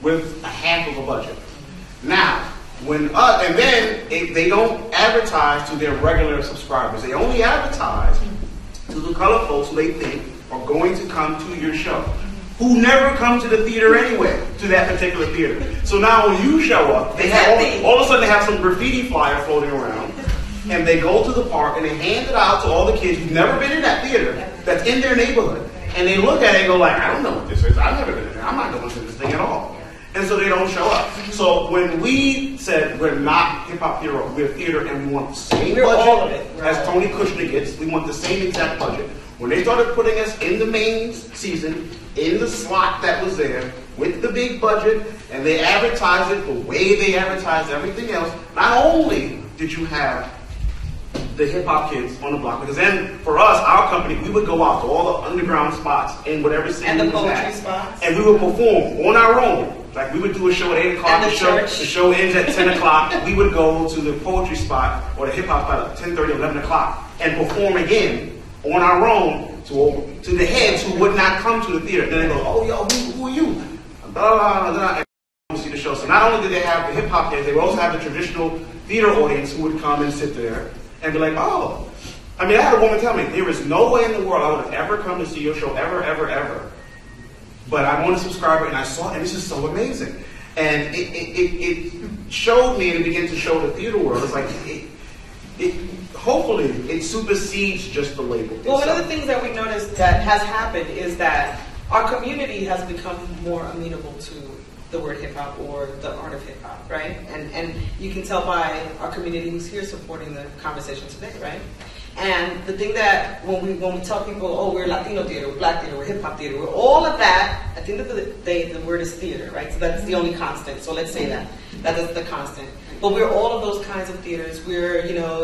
S4: with a half of a budget. Now, and then they don't advertise to their regular subscribers. They only advertise to the colored folks who they think are going to come to your show, who never come to the theater anyway, to that particular theater. So now when you show up, they have all of a sudden they have some graffiti flyer floating around, and they go to the park and they hand it out to all the kids who've never been in that theater that's in their neighborhood. And they look at it and go like, I don't know what this is. I've never been in there. I'm not going to this thing at all. And so they don't show up. So when we said we're not hip-hop theater, we're theater and we want the same budget as Tony Kushner gets, we want the same exact budget. When they started putting us in the main season, in the slot that was there, with the big budget, and they advertised it the way they advertised everything else, not only did you have the hip-hop kids on the block, because then for us, our company, we would go out to all the underground spots in whatever city
S5: and the
S4: was
S5: poetry
S4: at,
S5: spots,
S4: and we would perform on our own. Like we would do a show at 8 o'clock, the show ends at 10 o'clock, we would go to the poetry spot or the hip-hop spot at 10:30, 11 o'clock, and perform again on our own to the heads who would not come to the theater. Then they go, oh, yo, who are you? Blah, blah, blah, and see the show. So not only did they have the hip-hop heads, they would also have the traditional theater audience who would come and sit there and be like, oh. I mean, I had a woman tell me, there is no way in the world I would have ever come to see your show, ever, ever, ever. But I'm on a subscriber and I saw it, and this is so amazing. And it showed me, and it began to show the theater world. It's like, hopefully, it supersedes just the label.
S5: Well, one of the things that we noticed that has happened is that our community has become more amenable to the word hip hop or the art of hip hop, right? And you can tell by our community who's here supporting the conversation today, right? And the thing that when we tell people, oh, we're Latino theater, we're Black theater, we're hip hop theater, we're all of that. At the end of the day, the word is theater, right? So that's the only constant. So let's say that is the constant. But we're all of those kinds of theaters. We're,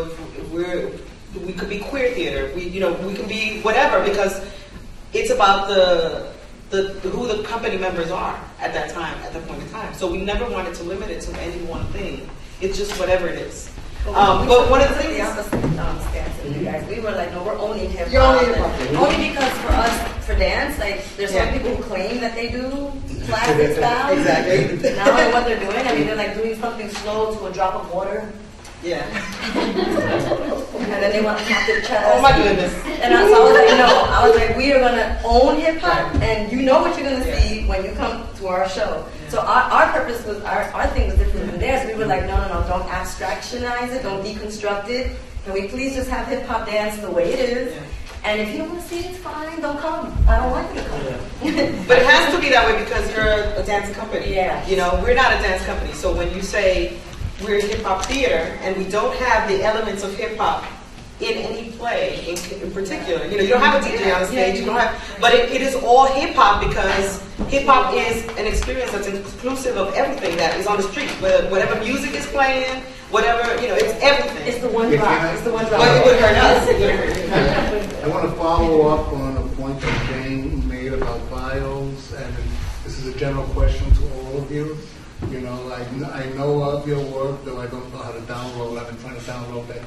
S5: we could be queer theater. We can be whatever, because it's about who the company members are at that time, at that point in time. So we never wanted to limit it to any one thing. It's just whatever it is. But one of the things,
S7: you guys, we were like, no, we're owning hip hop. Only because for us, for dance, like there's some people who claim that they do classic style.
S5: Exactly.
S7: Now and what they're doing, I mean, they're like doing something slow to a drop of water.
S5: Yeah.
S7: And then they want to tap their chest.
S5: Oh my goodness.
S7: And so I was like, no. I was like, we are going to own hip hop, and you know what you're going to see when you come to our show. So our purpose was, our thing was different than theirs. We were like, no, don't abstractionize it, don't deconstruct it. Can we please just have hip hop dance the way it is? Yeah. And if you don't want to see it, it's fine, don't come. I don't want you to come.
S5: Yeah. But it has to be that way because you're a dance company.
S7: Yeah.
S5: We're not a dance company. So when you say we're a hip hop theater and we don't have the elements of hip hop in any play in particular, you don't have a DJ on stage, you don't have, but it is all hip hop because hip hop is an experience that's inclusive of everything that is on the street, whatever music is playing, whatever, it's everything.
S7: It's the one drop. It's the one drop.
S5: But it would hurt us.
S1: I want to follow up on a point that Jane made about bios, and this is a general question to all of you. I know of your work, though I don't know how to download. I've been trying to download that.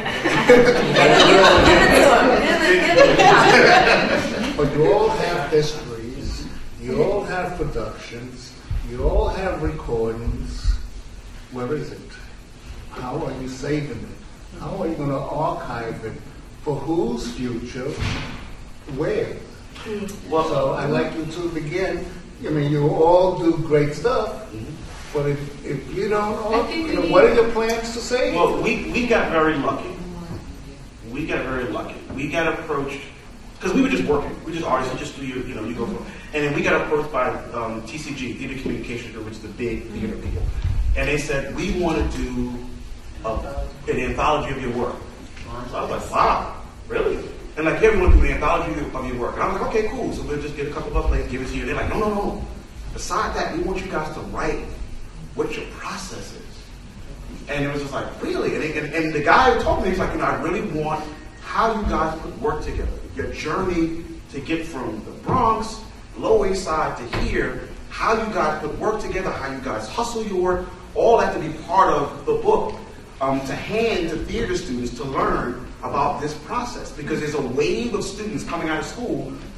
S1: But you all have histories, you all have productions, you all have recordings. Where is it? How are you saving it? How are you going to archive it? For whose future? Where? Well, so I'd like you to begin. You all do great stuff, but if you don't, what are your plans to say?
S4: Well, we got very lucky. We got approached, because we were just working. We were just artists, you go for it. And then we got approached by TCG, Theater Communication Group, which is the big theater people. And they said, we want to do an anthology of your work. So I was like, wow, really? And like, everyone do the anthology of your work. And I was like, okay, cool. So we'll just get a couple of plays, give it to you. They're like, no. Besides that, we want you guys to write what your process is. And it was just like, really? And the guy who told me, he's like, I really want how you guys put work together. Your journey to get from the Bronx, Lower East Side to here, how you guys put work together, how you guys hustle your work, all that to be part of the book, to hand to theater students to learn about this process. Because there's a wave of students coming out of school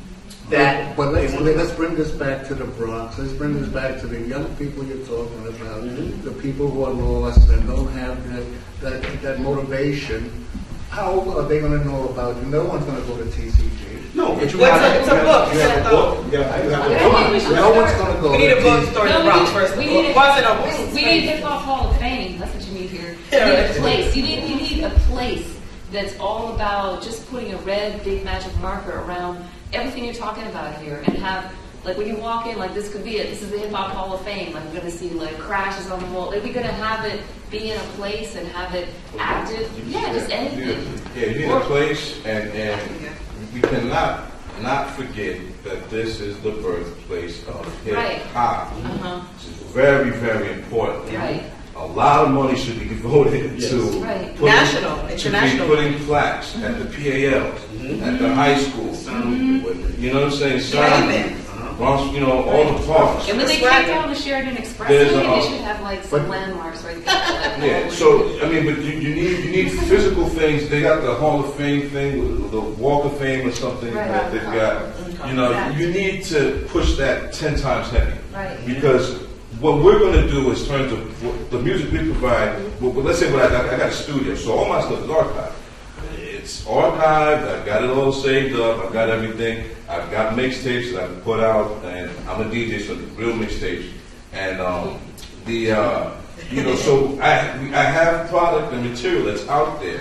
S4: that.
S1: But let's bring this back to the Bronx. Let's bring this back to the young people you're talking about, the people who are lost and don't have that motivation. How are they going to know about you? No one's going to go to TCG.
S4: No, but
S5: It's a book.
S4: You have a book. You have a book.
S1: No one's going to go.
S5: We need a bookstore in the Bronx first.
S6: We need
S5: We
S6: need Hip Hop Hall of Fame. That's what you need here. You
S5: Yeah,
S6: need a
S5: right.
S6: place. You need a place that's all about just putting a red big magic marker around everything you're talking about here, and have, like, when you walk in, like, this could be it. This is the Hip Hop Hall of Fame. Like, we're gonna see like crashes on the wall. Like, we're gonna have it be in a place and have it active. Yeah, just anything.
S10: Yeah, you need a place, and we cannot not forget that this is the birthplace of hip hop. Which is very, very important.
S6: Right.
S10: A lot of money should be devoted to
S5: National, international.
S10: putting plaques at the PALs, at the high school. You know what I'm saying? Sign, Bronx, you know, all the parks.
S6: And when they take down the Sheridan Expressway, they should have like some landmarks right there.
S10: Yeah, so I mean, but you need physical things. They got the Hall of Fame thing, the Walk of Fame or something that they've got. You know, you need to push that 10 times heavy.
S6: Right.
S10: Because what we're going to do is turn to the music we provide. Well, let's say I got a studio, so all my stuff is archived. It's archived. I've got it all saved up. I've got everything. I've got mixtapes that I can put out, and I'm a DJ, so real mixtapes. And you know, so I have product and material that's out there.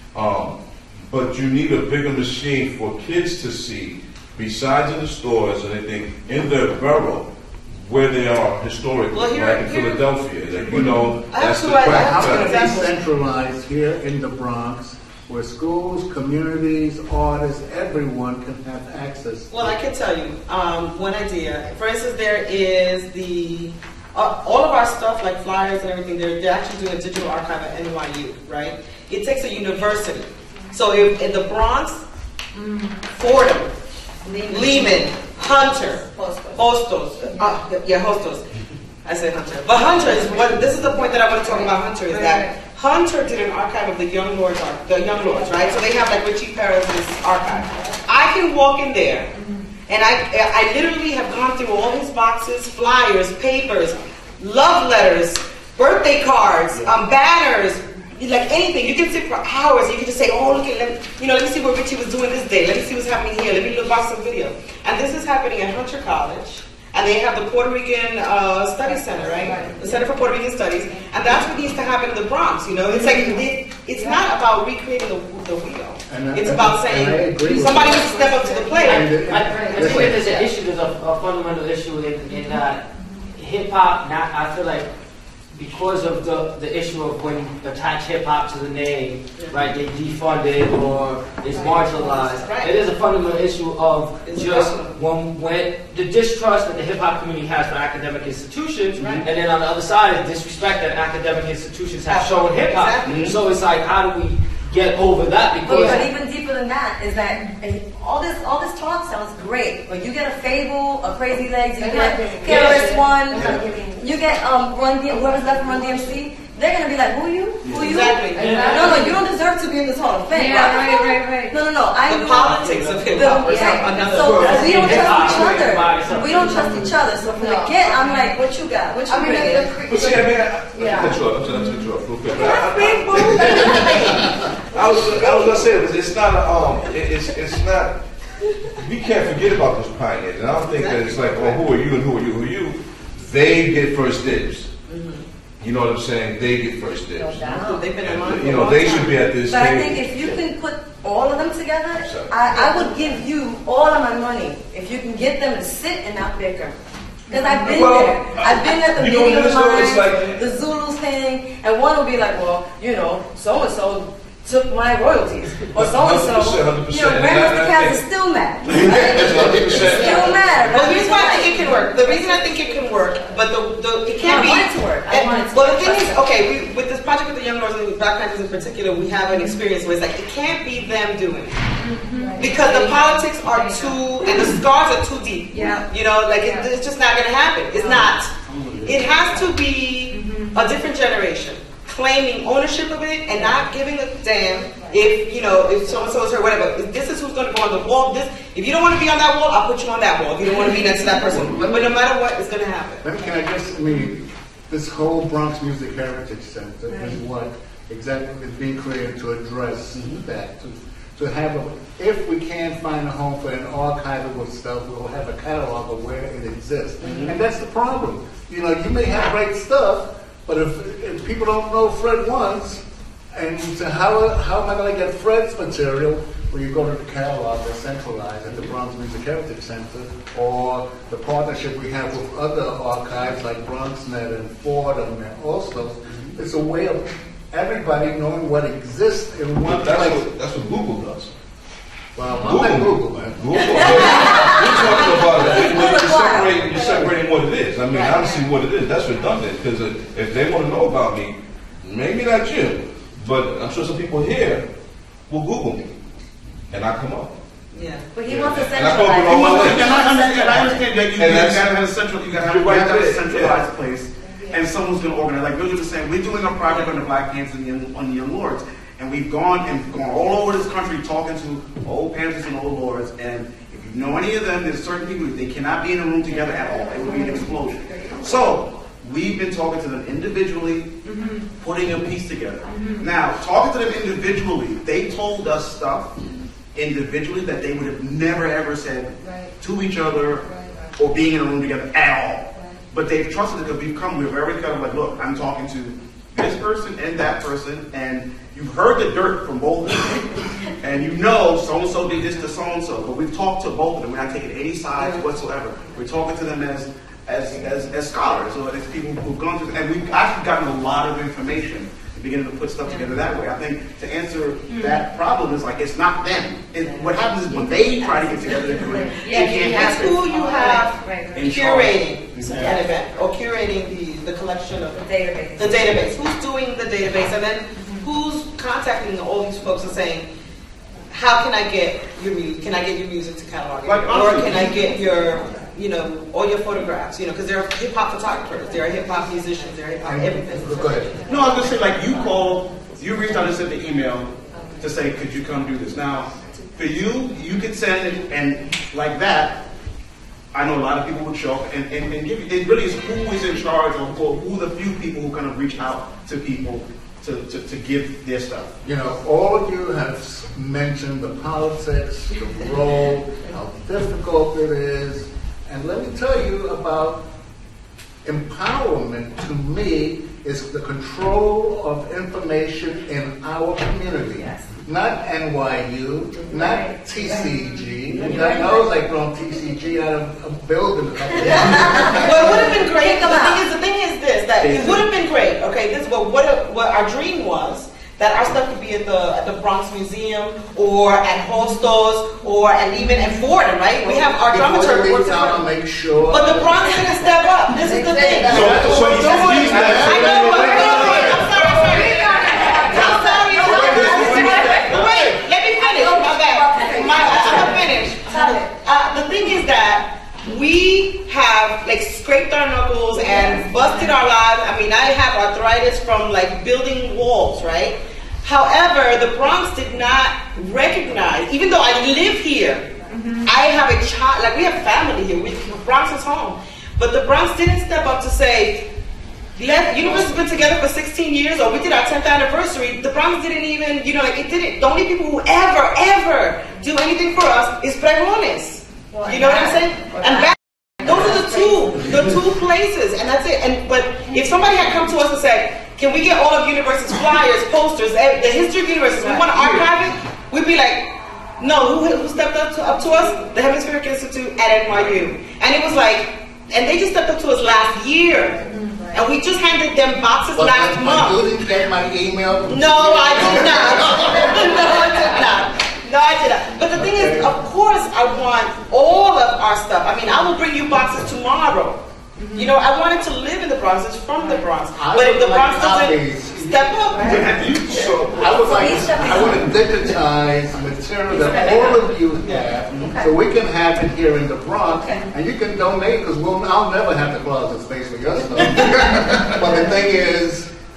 S10: But you need a bigger machine for kids to see, besides in the stores and anything in their borough, where they are historically, like in Philadelphia. Like, you know, that's the crack.
S1: How can it be centralized here in the Bronx, where schools, communities, artists, everyone can have access?
S5: Well, I can tell you one idea. For instance, there is all of our stuff, like flyers and everything, they're actually doing a digital archive at NYU, right? It takes a university. So if in the Bronx, Fordham, Lehman, Hunter, Hostos. Hostos. I said Hunter. But Hunter is this is the point that I want to talk about Hunter, is that Hunter did an archive of the Young Lords, right? So they have like Richie Perez's archive. I can walk in there, and I literally have gone through all his boxes, flyers, papers, love letters, birthday cards, banners, like anything. You can sit for hours. You can just say, "Oh, look at let me see what Richie was doing this day. Let me see what's happening here. Let me look watch some video." And this is happening at Hunter College. And they have the Puerto Rican Study Center, right? The Center for Puerto Rican Studies. And that's what needs to happen in the Bronx, you know? It's like, it's not about recreating the wheel. It's about saying, somebody needs to step up to the plate.
S9: I think there's an issue, there's a fundamental issue in that hip-hop, I feel like, because of the issue of when you attach hip-hop to the name, right, they defund it or it's marginalized.
S5: Right.
S9: It is a fundamental issue of just when the distrust that the hip-hop community has for academic institutions, and then on the other side is disrespect that academic institutions have shown hip-hop. So it's like, how do we get over that? Because
S7: but even deeper than that is that all this talk sounds great, but you get a Fable, a Crazy Legs, you get KRS-One, you get whoever's left from Run DMC. They're gonna be like, who are you? Who are you?
S5: Exactly.
S7: No, you don't deserve to be in this Hall of Fame.
S6: Right.
S7: No.
S5: The politics of hip-hop or something.
S7: So we don't trust each other. We don't trust each other. So from the get, I'm like, what you got? What you bringing?
S10: But see, I mean, I'm cut you off real quick. I was gonna say it's not it's not. We can't forget about those pioneers, and I don't think that it's like, oh, who are you and who are you? Who are you? They get first dibs. You know what I'm saying? They get first dibs.
S5: They've been
S10: And, you know, they should be at this
S7: But
S10: table.
S7: I think if you can put all of them together, I would give you all of my money if you can get them to sit and not bicker. Because I've been there. I've been at the meeting of mine, the Zulus thing, and one will be like, well, you know, so-and-so took my royalties. Or so-and-so,
S10: 100%.
S7: you know, Grandmaster Cass is still mad. Right? Still mad.
S5: But the reason why I think it can work, but it can't be.
S7: I want it to work.
S5: Well, the thing is, okay, with this project with the Young Lords and Black Panthers in particular, we have an experience where it's like, it can't be them doing it. Because the politics are too, and the scars are too deep.
S6: Yeah.
S5: You know, like, it's just not going to happen. It's not. It has to be a different generation claiming ownership of it and not giving a damn if, you know, if so-and-so is here, whatever. This is who's going to go on the wall. If you don't want to be on that wall, I'll put you on that wall. If you don't want to be next to that person. But no matter what, it's going to happen.
S1: This whole Bronx Music Heritage Center is what exactly is being created to address that. To have if we can't find a home for an archival stuff, we'll have a catalog of where it exists. And that's the problem. You know, you may have great stuff, but if people don't know Fred once, and so how am I going to get Fred's material when you go to the catalog that's centralized at the Bronx Music Heritage Center, or the partnership we have with other archives like BronxNet and Fordham and also, it's a way of everybody knowing what exists in one place.
S10: That's what Google does.
S1: Well, I'm like Google, man.
S10: Google. We're talking about it. You're separating what it is. I mean, honestly, what it is, that's redundant. Because if they want to know about me, maybe not you, but I'm sure some people here will Google me, and I come up.
S7: Yeah, but he wants to
S10: centralize.
S4: I understand that you gotta have a centralized place, and someone's gonna organize. Like Mildred was saying, we're doing a project on the Black Panthers on the Young Lords. And we've gone all over this country talking to old Panthers and old Lords, and if you know any of them, there's certain people, they cannot be in a room together at all. It would be an explosion. So we've been talking to them individually, putting a piece together. Now, talking to them individually, they told us stuff individually that they would have never ever said to each other or being in a room together at all. But they've trusted it because we're very kind of like, look, I'm talking to this person and that person, and you've heard the dirt from both of them, and you know so-and-so did this to so-and-so, but we've talked to both of them. We're not taking any sides whatsoever. We're talking to them as scholars, or as people who've gone through, and we've actually gotten a lot of information and beginning to put stuff together that way. I think to answer that problem is like, it's not them. What happens is when they try to get together to do it, they can't
S5: That's
S4: happen.
S5: who you have curating an event, or curating the collection of the database. Who's doing the database, and then who's contacting all these folks and saying, how can I get your music? Can I get your music to catalog it? Or can I get your, you know, all your photographs? You know, because there are hip hop photographers, there are hip hop musicians, there are hip hop everything.
S1: Go ahead.
S4: No, I was just saying, like, you called, you reached out and sent the email to say, could you come do this? Now, for you, you could send it, and like that, I know a lot of people would show up and give you, it really is who is in charge, or who the few people who kind of reach out to people to give their stuff.
S1: You know, all of you have mentioned the politics, the role, how difficult it is, and let me tell you about empowerment. To me, is the control of information in our community. Yes. Not NYU, not TCG. I know they thrown TCG out of a building a couple of years ago.
S5: Well, it would have been great. The thing is this, that it would have been great. Okay, this is what our dream was. That our stuff could be at the Bronx Museum, or at Hostos, or even at Fordham, right? We have our dramaturg works at Fordham.
S1: Make sure.
S5: But the Bronx didn't step up. This is the thing. I'm sorry. Wait, let me finish. My bad. I'm gonna finish. The thing is that we have like scraped our knuckles and busted our lives. I mean, I have arthritis from like building walls, right? However, the Bronx did not recognize, even though I live here, I have a child, like we have family here, Bronx is home. But the Bronx didn't step up to say, University's been together for 16 years, or we did our 10th anniversary. The Bronx didn't even, you know, like it didn't. The only people who ever do anything for us is Pregones. You know what I'm saying? And back, those are the two places, and that's it. But if somebody had come to us and said, can we get all of University's flyers, posters, the history of University, we want to archive it, we'd be like, no, who stepped up to us? The Hemispheric Institute at NYU. And it was like, and they just stepped up to us last year. And we just handed them boxes last month.
S1: You didn't get my email?
S5: No, I did not. No, I did not. But the thing is, of course, I want all of our stuff. I mean, I will bring you boxes tomorrow. You know, I wanted to live in the Bronx. It's from the Bronx. But if the Bronx doesn't step up,
S1: I want to digitize material that all of you have, so we can have it here in the Bronx, and you can donate, because I'll never have the closet space for your stuff. But the thing is,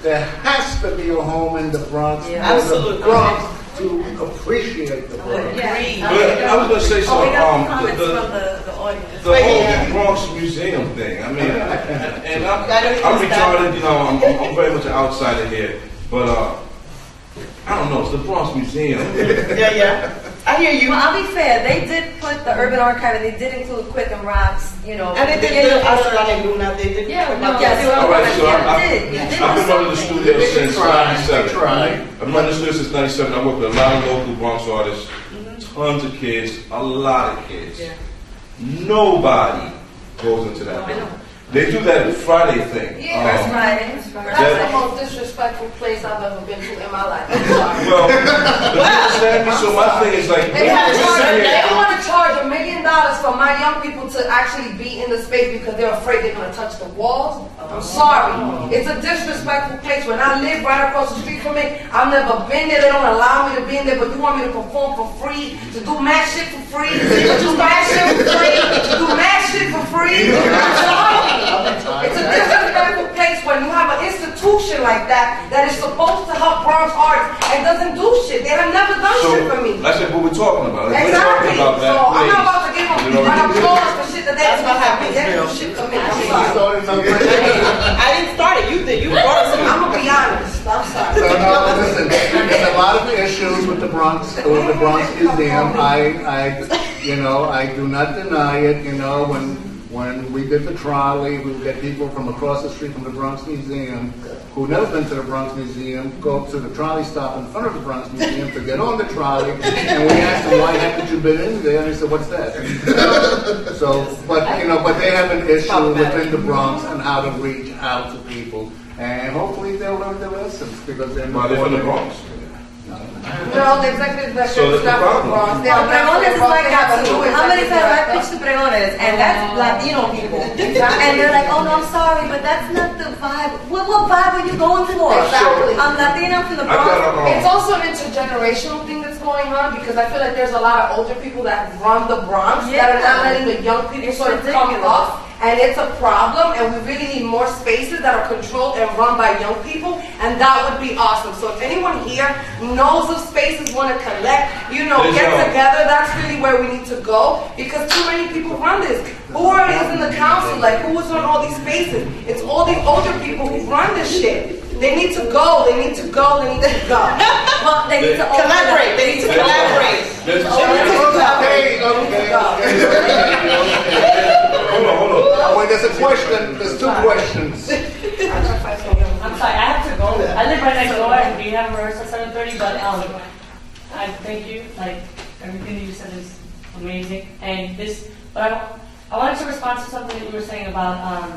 S1: there has to be a home in the Bronx.
S11: Yeah.
S1: For
S5: Absolutely.
S1: The Bronx to appreciate the Bronx.
S7: Yeah.
S10: But I was going to say
S7: Oh, we
S10: something.
S7: got some comments from the audience.
S10: The whole Bronx Museum thing. I mean, and I'm retarded, you know, I'm very much an outsider here. But I don't know, it's the Bronx Museum.
S5: Yeah. I hear you.
S7: Well, I'll be fair. They did put the Urban Archive, and they did include Quick and Rocks, you know.
S5: And they did the Australian Luna. They did.
S6: Yeah, no,
S7: Yeah, they were
S10: All right, so
S7: I've
S10: I've been running the studio since
S1: They
S10: 97.
S1: tried.
S10: I've been running the studio since 97. I work with a lot of local Bronx artists, tons of kids, a lot of kids.
S5: Yeah.
S10: Nobody goes into that building. They do that Friday thing.
S11: Yeah,
S7: First Friday.
S11: That's the most disrespectful place I've ever been to in my life. I'm sorry.
S10: Well, but you understand me? So my thing is like,
S11: They want to charge $1 million for my young people to actually be in the space because they're afraid they're going to touch the walls. I'm sorry. It's a disrespectful place. When I live right across the street from it, I've never been there. They don't allow me to be in there, but you want me to perform for free, to do mad shit for free, to do mad shit for free, to do mad shit for free. I'm sorry. It's a disrespectful place when you have an institution like that that is supposed to help Bronx arts and doesn't do shit. They have never done shit for me.
S10: That's what we're talking about. Like,
S11: Exactly.
S10: we're talking about that
S11: So I'm
S10: place.
S11: not about to give them
S10: You know what
S11: an
S10: I mean?
S11: applause for shit that they
S5: That's what happens,
S11: They
S5: Bill.
S11: do shit for me. I'm
S1: You
S11: sorry.
S1: started something.
S5: I didn't start it. You did. You brought us.
S11: I'm gonna be honest. I'm sorry.
S1: No, listen, there's a lot of issues with the Bronx Museum. I do not deny it. You know, when we did the trolley, we would get people from across the street from the Bronx Museum who never been to the Bronx Museum go up to the trolley stop in front of the Bronx Museum to get on the trolley, and we asked them, why haven't you been in there? And they said, what's that? But they have an issue within the Bronx and how to reach out to people. And hopefully they'll learn their lessons because they're
S10: Well, they're from the Bronx.
S11: No, the executive director
S10: So
S11: is
S10: that's the
S11: not from
S10: problem.
S11: Bronx. They are not
S7: Pregones is
S11: from Bronx.
S7: like
S11: They have
S7: that
S11: a
S7: too.
S11: new
S7: How many times I
S11: executive
S7: pitched to Pregones, and that's Latino people. And they're like, oh no, I'm sorry, but that's not the vibe. What vibe are you going for?
S11: Exactly.
S7: I'm Latina from the
S10: I got
S7: Bronx.
S11: It's also an intergenerational thing that's going on because I feel like there's a lot of older people that run the Bronx that are not letting the young people
S7: It's
S11: sort of come
S7: ridiculous.
S11: up. And it's a problem, and we really need more spaces that are controlled and run by young people, and that would be awesome. So if anyone here knows of spaces, want to collect, get together, that's really where we need to go, because too many people run this. Who is in the council? Like, who is on all these spaces? It's all these older people who run this shit. They need to go, they need to go, they need to go.
S7: Well, they need to
S5: Collaborate. They need to collaborate.
S10: Hold on.
S1: Wait, there's a question. There's two questions.
S12: I'm sorry, I have to go. I live right next door and we have rehearsal at 7:30, but I thank you. Like, everything that you said is amazing. And but I wanted to respond to something that you were saying about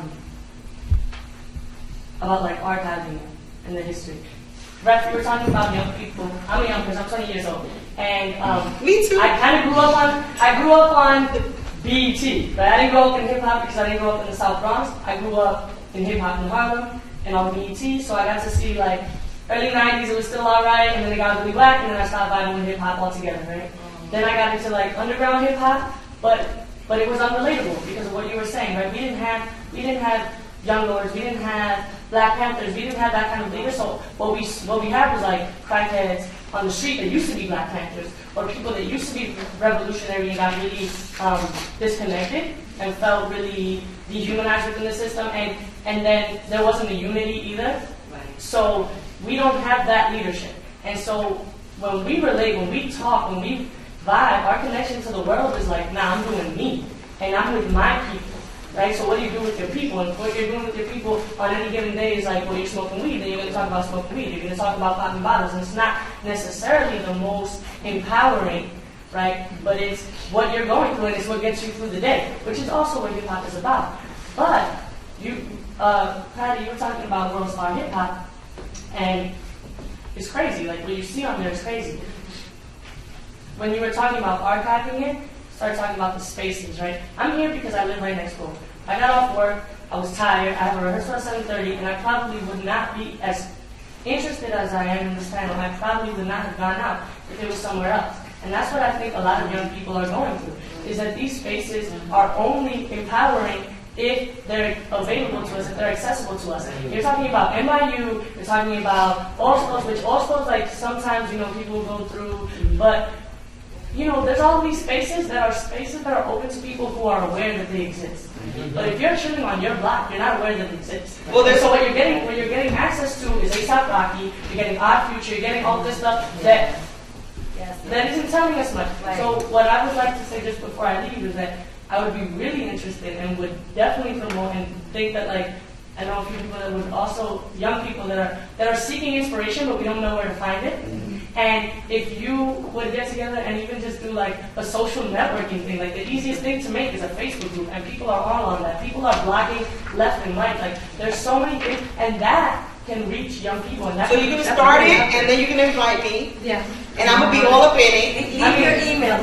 S12: like archiving and the history. Reph, you were talking about young people. I'm a young person, I'm 20 years old. And
S5: Me too.
S12: I kind of grew up on BET, but I didn't grow up in hip hop because I didn't grow up in the South Bronx. I grew up in hip hop in Harlem and on BET, so I got to see like early 90s it was still alright, and then it got really black, and then I stopped vibing with hip hop altogether, right? Then I got into like underground hip hop, but it was unrelatable because of what you were saying, right? We didn't have Young Lords, we didn't have Black Panthers, we didn't have that kind of leader. So what we had was like crackheads on the street that used to be Black Panthers, or people that used to be revolutionary and got really disconnected and felt really dehumanized within the system, and then there wasn't a unity either. So we don't have that leadership. And so when we relate, when we talk, when we vibe, our connection to the world is like, nah, I'm doing me, and I'm with my people. Right? So what do you do with your people? And what you're doing with your people on any given day is like, well, you're smoking weed, then you're going to talk about smoking weed. You're going to talk about popping bottles. And it's not necessarily the most empowering, right? But it's what you're going through, and it's what gets you through the day, which is also what hip-hop is about. But you, Patty, you were talking about World Star Hip-Hop, and it's crazy. Like, what you see on there is crazy. When you were talking about archiving it, start talking about the spaces, right? I'm here because I live right next door. I got off work, I was tired, I have a rehearsal at 7:30, and I probably would not be as interested as I am in this panel. I probably would not have gone out if it was somewhere else. And that's what I think a lot of young people are going through, is that these spaces are only empowering if they're available to us, if they're accessible to us. You're talking about NYU, you're talking about all schools, which all schools, like, sometimes, people go through, but, there's all these spaces that are open to people who are aware that they exist. But if you're chilling on your block, you're not aware that they exist. Well, so what you're getting access to is ASAP Rocky, you're getting Odd Future, you're getting all this stuff that isn't telling us much. Right. So what I would like to say just before I leave is that I would be really interested and would definitely promote and think that, like, I know a few people that would also, young people that are seeking inspiration, but we don't know where to find it. And if you would get together and even just do like a social networking thing, like the easiest thing to make is a Facebook group, and people are all on that. People are blogging left and right. Like, there's so many things, and that can reach young people. And
S5: so you can start it, and then you can invite me.
S6: Yeah.
S5: And I'm gonna be all up in it.
S7: Leave your email.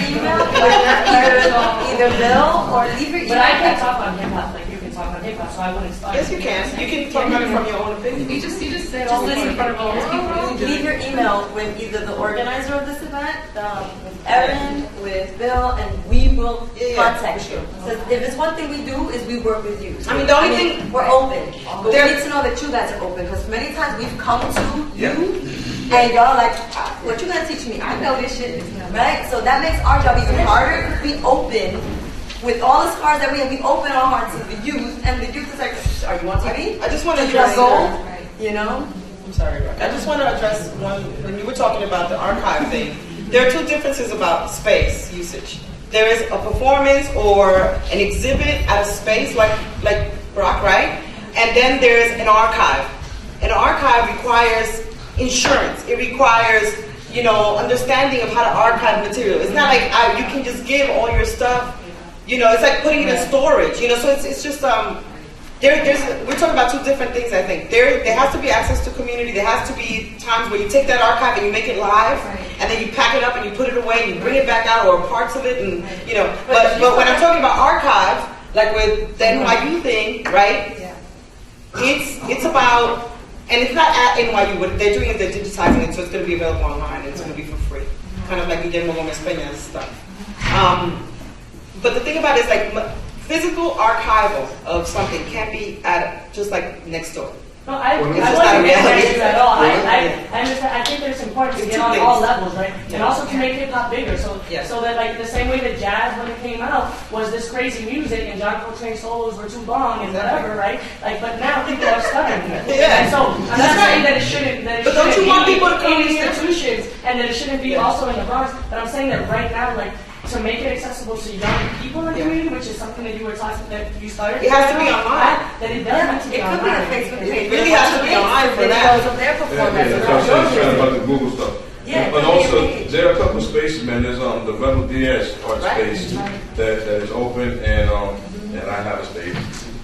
S7: Either Bill or leave your email.
S12: But I can't talk on hip hop like you can talk on hip hop, so I wouldn't start.
S5: Yes, you can. You can talk about it from your own opinion.
S6: You just said all this in front of all these people.
S7: Leave your email with either the organizer of this event, with Erin, with Bill, and we will contact you. So if it's one thing we do is we work with you. So
S5: the only thing
S7: we're open, but we need to know that you guys are open, because many times we've come to you. And y'all like, what you gonna teach me? I know this shit, right? So that makes our job even harder. We open with all the scars that we have. We open our hearts to the youth, and the youth is like, "Are you on TV?
S5: I just want to
S7: address
S5: I'm sorry, Rock. I just want to address one. When you were talking about the archive thing, there are two differences about space usage. There is a performance or an exhibit at a space like Rock, right? And then there is an archive. An archive requires insurance. It requires, understanding of how to archive material. It's not like you can just give all your stuff. It's like putting it in storage. So it's just we're talking about two different things. I think there has to be access to community. There has to be times where you take that archive and you make it live, and then you pack it up and you put it away and you bring it back out, or parts of it, and But when I'm talking about archive, like with the NYU thing, right? Yeah. It's about. And it's not at NYU. What they're doing is they're digitizing it, so it's going to be available online. It's going to be for free, kind of like Guillermo Gomez Peña's stuff. But the thing about it is, like, physical archival of something can't be at just like next door.
S12: No, I wasn't against you at all. I understand. I think that it's important to get on all levels, right? And also to make hip hop bigger, so that, like, the same way that jazz, when it came out, was this crazy music, and John Coltrane's solos were too long and whatever, right? Like, but now people are studying it. And so I'm not saying that it shouldn't. But don't you want people to come in institutions, and that it shouldn't be also in the Bronx? But I'm saying that right now, like, to make it accessible to young people in the community, which is something that you were talking that you started.
S5: It has to be online.
S12: That it does need to be online.
S7: It could be a Facebook page.
S5: It really has to be online for that.
S7: Of their performance.
S10: That's what I'm saying about the Google stuff.
S7: Yeah,
S10: but also, there are a couple of spaces, man. There's the Rebel Diaz art space that is open, and I have a space.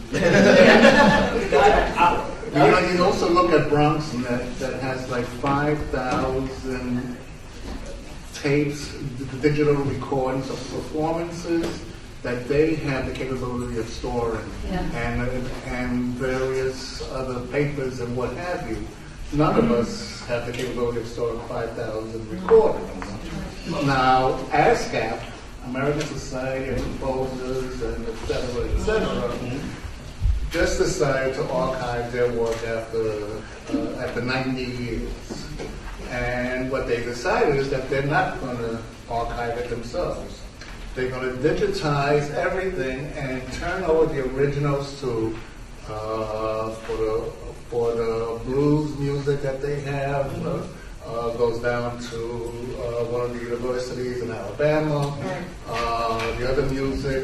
S1: You also look at Bronx that has like 5,000 tapes, digital recordings of performances that they have the capability of storing, and various other papers and what have you. None of us have the capability of storing 5,000 recordings. Now, ASCAP, American Society of Composers, and et cetera, just decided to archive their work after 90 years. And what they decided is that they're not going to archive it themselves. They're going to digitize everything and turn over the originals to for the blues music that they have. Goes down to one of the universities in Alabama. The other music,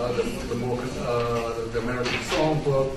S1: the American Songbook,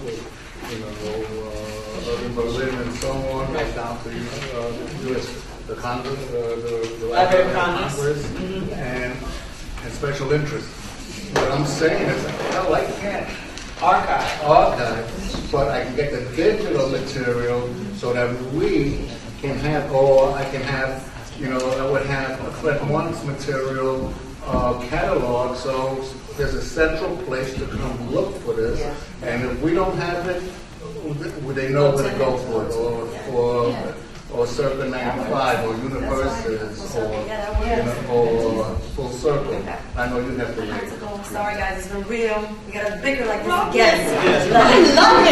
S1: in Berlin and so on, goes down to the Congress, the Library of Congress, and special interests. What I'm saying is, hell, I can't archive, but I can get the digital material so that we can have, or I can have, I would have a Fred One's material catalog, so there's a central place to come look for this, and if we don't have it, they know where to go for it, or Circa 95 or Universes or Full Circle. I know you have to wait.
S7: Sorry guys, it's been real. We gotta bicker like this again.
S5: Yes. I love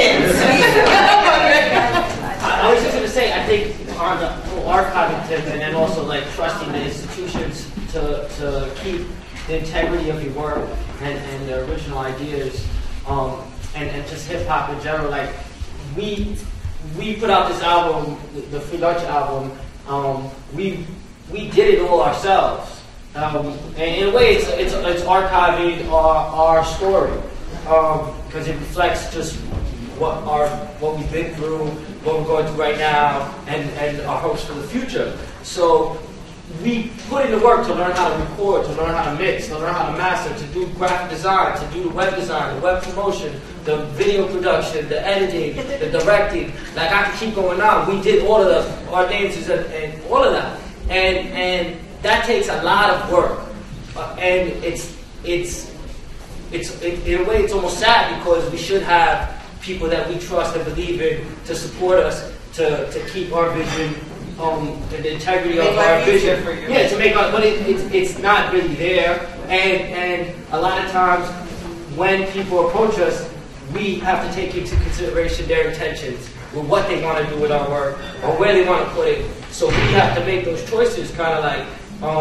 S5: it.
S9: I was just going to say, I think on the whole archiving tip, and then also like trusting the institutions to keep the integrity of your work and the original ideas, and just hip hop in general. Like we put out this album, the Free Lunch album. We did it all ourselves, and in a way, it's archiving our story because it reflects just what we've been through, what we're going through right now, and our hopes for the future. So we put in the work to learn how to record, to learn how to mix, to learn how to master, to do graphic design, to do the web design, the web promotion, the video production, the editing, the directing. Like I could keep going on. We did all of our dances and all of that, and that takes a lot of work, and it's in a way it's almost sad because we should have people that we trust and believe in to support us to keep our vision, the integrity of our vision. Yeah, to make our, but it's not really there. And a lot of times when people approach us, we have to take into consideration their intentions, with what they want to do with our work, or where they want to put it. So we have to make those choices, kind of like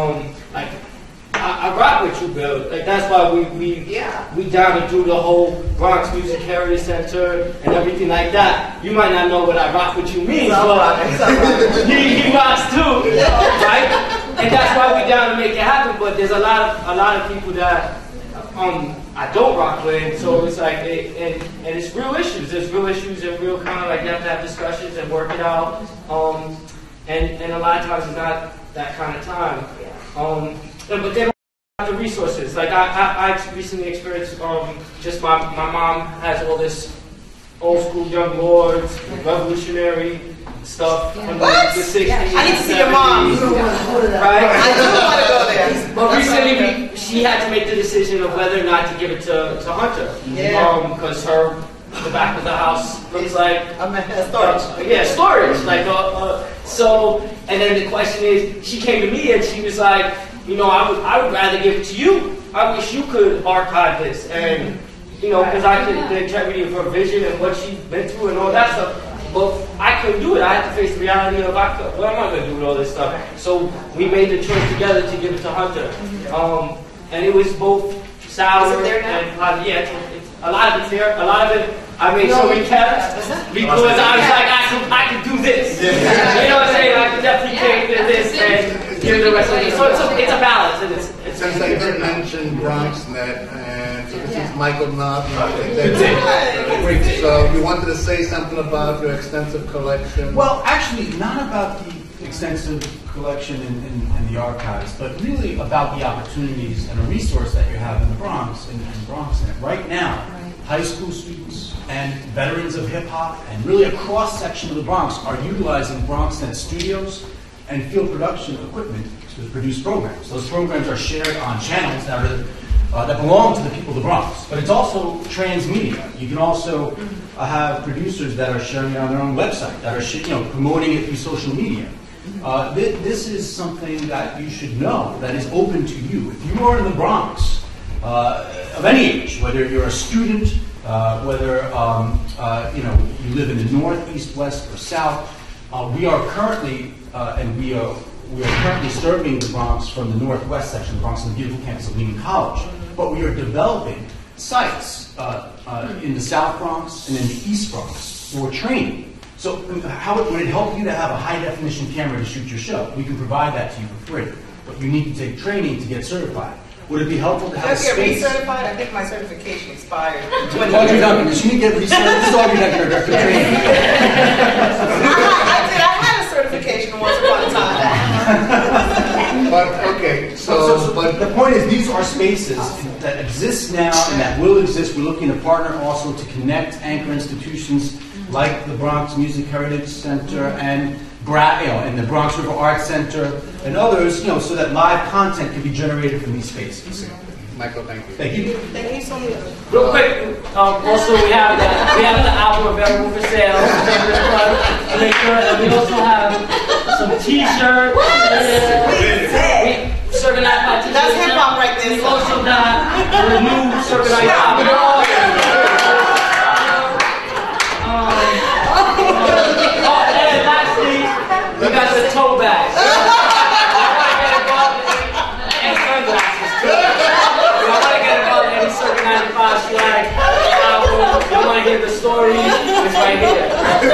S9: I rock with you, Bill. Like that's why we down to do the whole Bronx Music Heritage Center and everything like that. You might not know what I rock with you means, but he rocks too, right? And that's why we down to make it happen. But there's a lot of people that I don't rock with, so it's like and it's real issues. There's real issues and real kind of like you have to have discussions and work it out. And a lot of times it's not that kind of time. But they don't have the resources. Like I recently experienced just my mom has all this old school young lords, revolutionary stuff from the 60s.
S5: I need to see your mom.
S9: Right?
S5: I do want to go there.
S9: But recently she had to make the decision of whether or not to give it to Hunter. Because the back of the house looks like storage. Storage. Like so, and then the question is, she came to me and she was like, you know, I would rather give it to you. I wish you could archive this, and you know, because I could the integrity of her vision and what she's been through and all that stuff. But I couldn't do it. I had to face the reality of what am I going to do with all this stuff? So we made the choice together to give it to Hunter, and it was both sour and it's a lot of it's there. A lot of it I made sure we kept because I was like I could do this. You know what I'm saying? I could definitely take this and give the rest of it. So it's a balance, and it's
S1: since I did mention BronxNet, and so this is Michael Knott. So you wanted to say something about your extensive collection?
S13: Well, actually, not about the extensive collection in the archives, but really about the opportunities and a resource that you have in the Bronx, in BronxNet. Right now, high school students and veterans of hip-hop and really a cross-section of the Bronx are utilizing BronxNet studios and field production equipment to produce programs. Those programs are shared on channels that belong to the people of the Bronx. But it's also transmedia. You can also have producers that are sharing it on their own website, that are promoting it through social media. This is something that you should know that is open to you. If you are in the Bronx, of any age, whether you're a student, whether you live in the north, east, west, or south, we are currently we are currently serving the Bronx from the northwest section of the Bronx, in the beautiful campus of Lehman College. But we are developing sites in the South Bronx and in the East Bronx for training. So how would it help you to have a high-definition camera to shoot your show? We can provide that to you for free. But you need to take training to get certified. Would it be helpful to have a space?
S5: Get recertified? I think my certification expired.
S13: Audrey Duncan, does she need to get recertified? This is Audrey Duncan, our director of training.
S5: I had a certification once upon a time.
S1: But okay,
S13: but the point is, these are spaces that exist now and that will exist. We're looking to partner also to connect anchor institutions like the Bronx Music Heritage Center and the Bronx River Arts Center and others, so that live content can be generated from these spaces.
S1: Michael, thank you.
S13: Thank you.
S5: Thank you so much.
S9: Real quick, also we have the album available for sale. And we also have some T-shirts. Circa 95 T-shirts.
S5: That's hip hop right there.
S9: We also got the new Circa 95. And lastly, we got the toe bags. And sunglasses too. I want to get involved in any Circa 95 swag album. You want to hear the story? It's right here.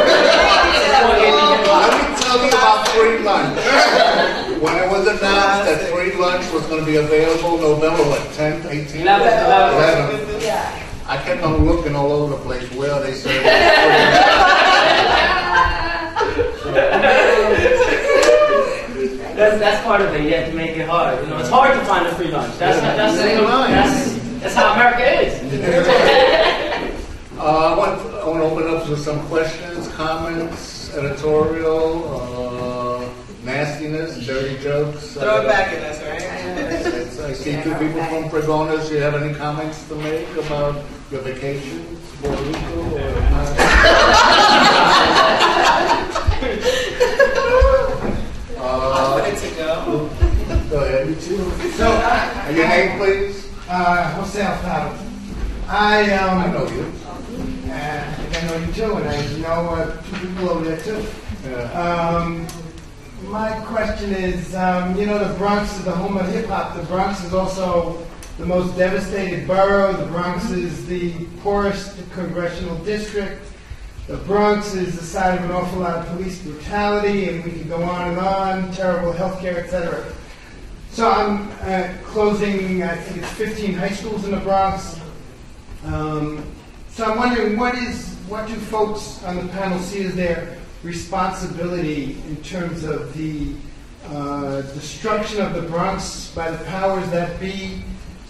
S1: Let me tell you about free lunch. When it was announced that free lunch was going to be available November, what, 10th, 18th? 11th. I kept on looking all over the place where they said
S9: That's part of it. You have to make it hard. You know, it's hard to find a free lunch. That's how America is.
S1: I want to open up to some questions, comments, editorial, nastiness, dirty jokes.
S5: Throw it back at us, right?
S1: I see two people from Pregonas. Do you have any comments to make about your vacations, Puerto Rico, or
S5: I'm ready to go.
S1: Go ahead. You too.
S14: So,
S1: your name, please?
S14: Jose Alfaro. I
S1: know you.
S14: I think I know you too, and I know two people over there too. My question is, the Bronx is the home of hip hop. The Bronx is also the most devastated borough. The Bronx is the poorest congressional district. The Bronx is the site of an awful lot of police brutality, and we could go on and on, terrible healthcare, etc. So I'm closing, I think it's 15 high schools in the Bronx. So I'm wondering, what do folks on the panel see as their responsibility in terms of the destruction of the Bronx by the powers that be?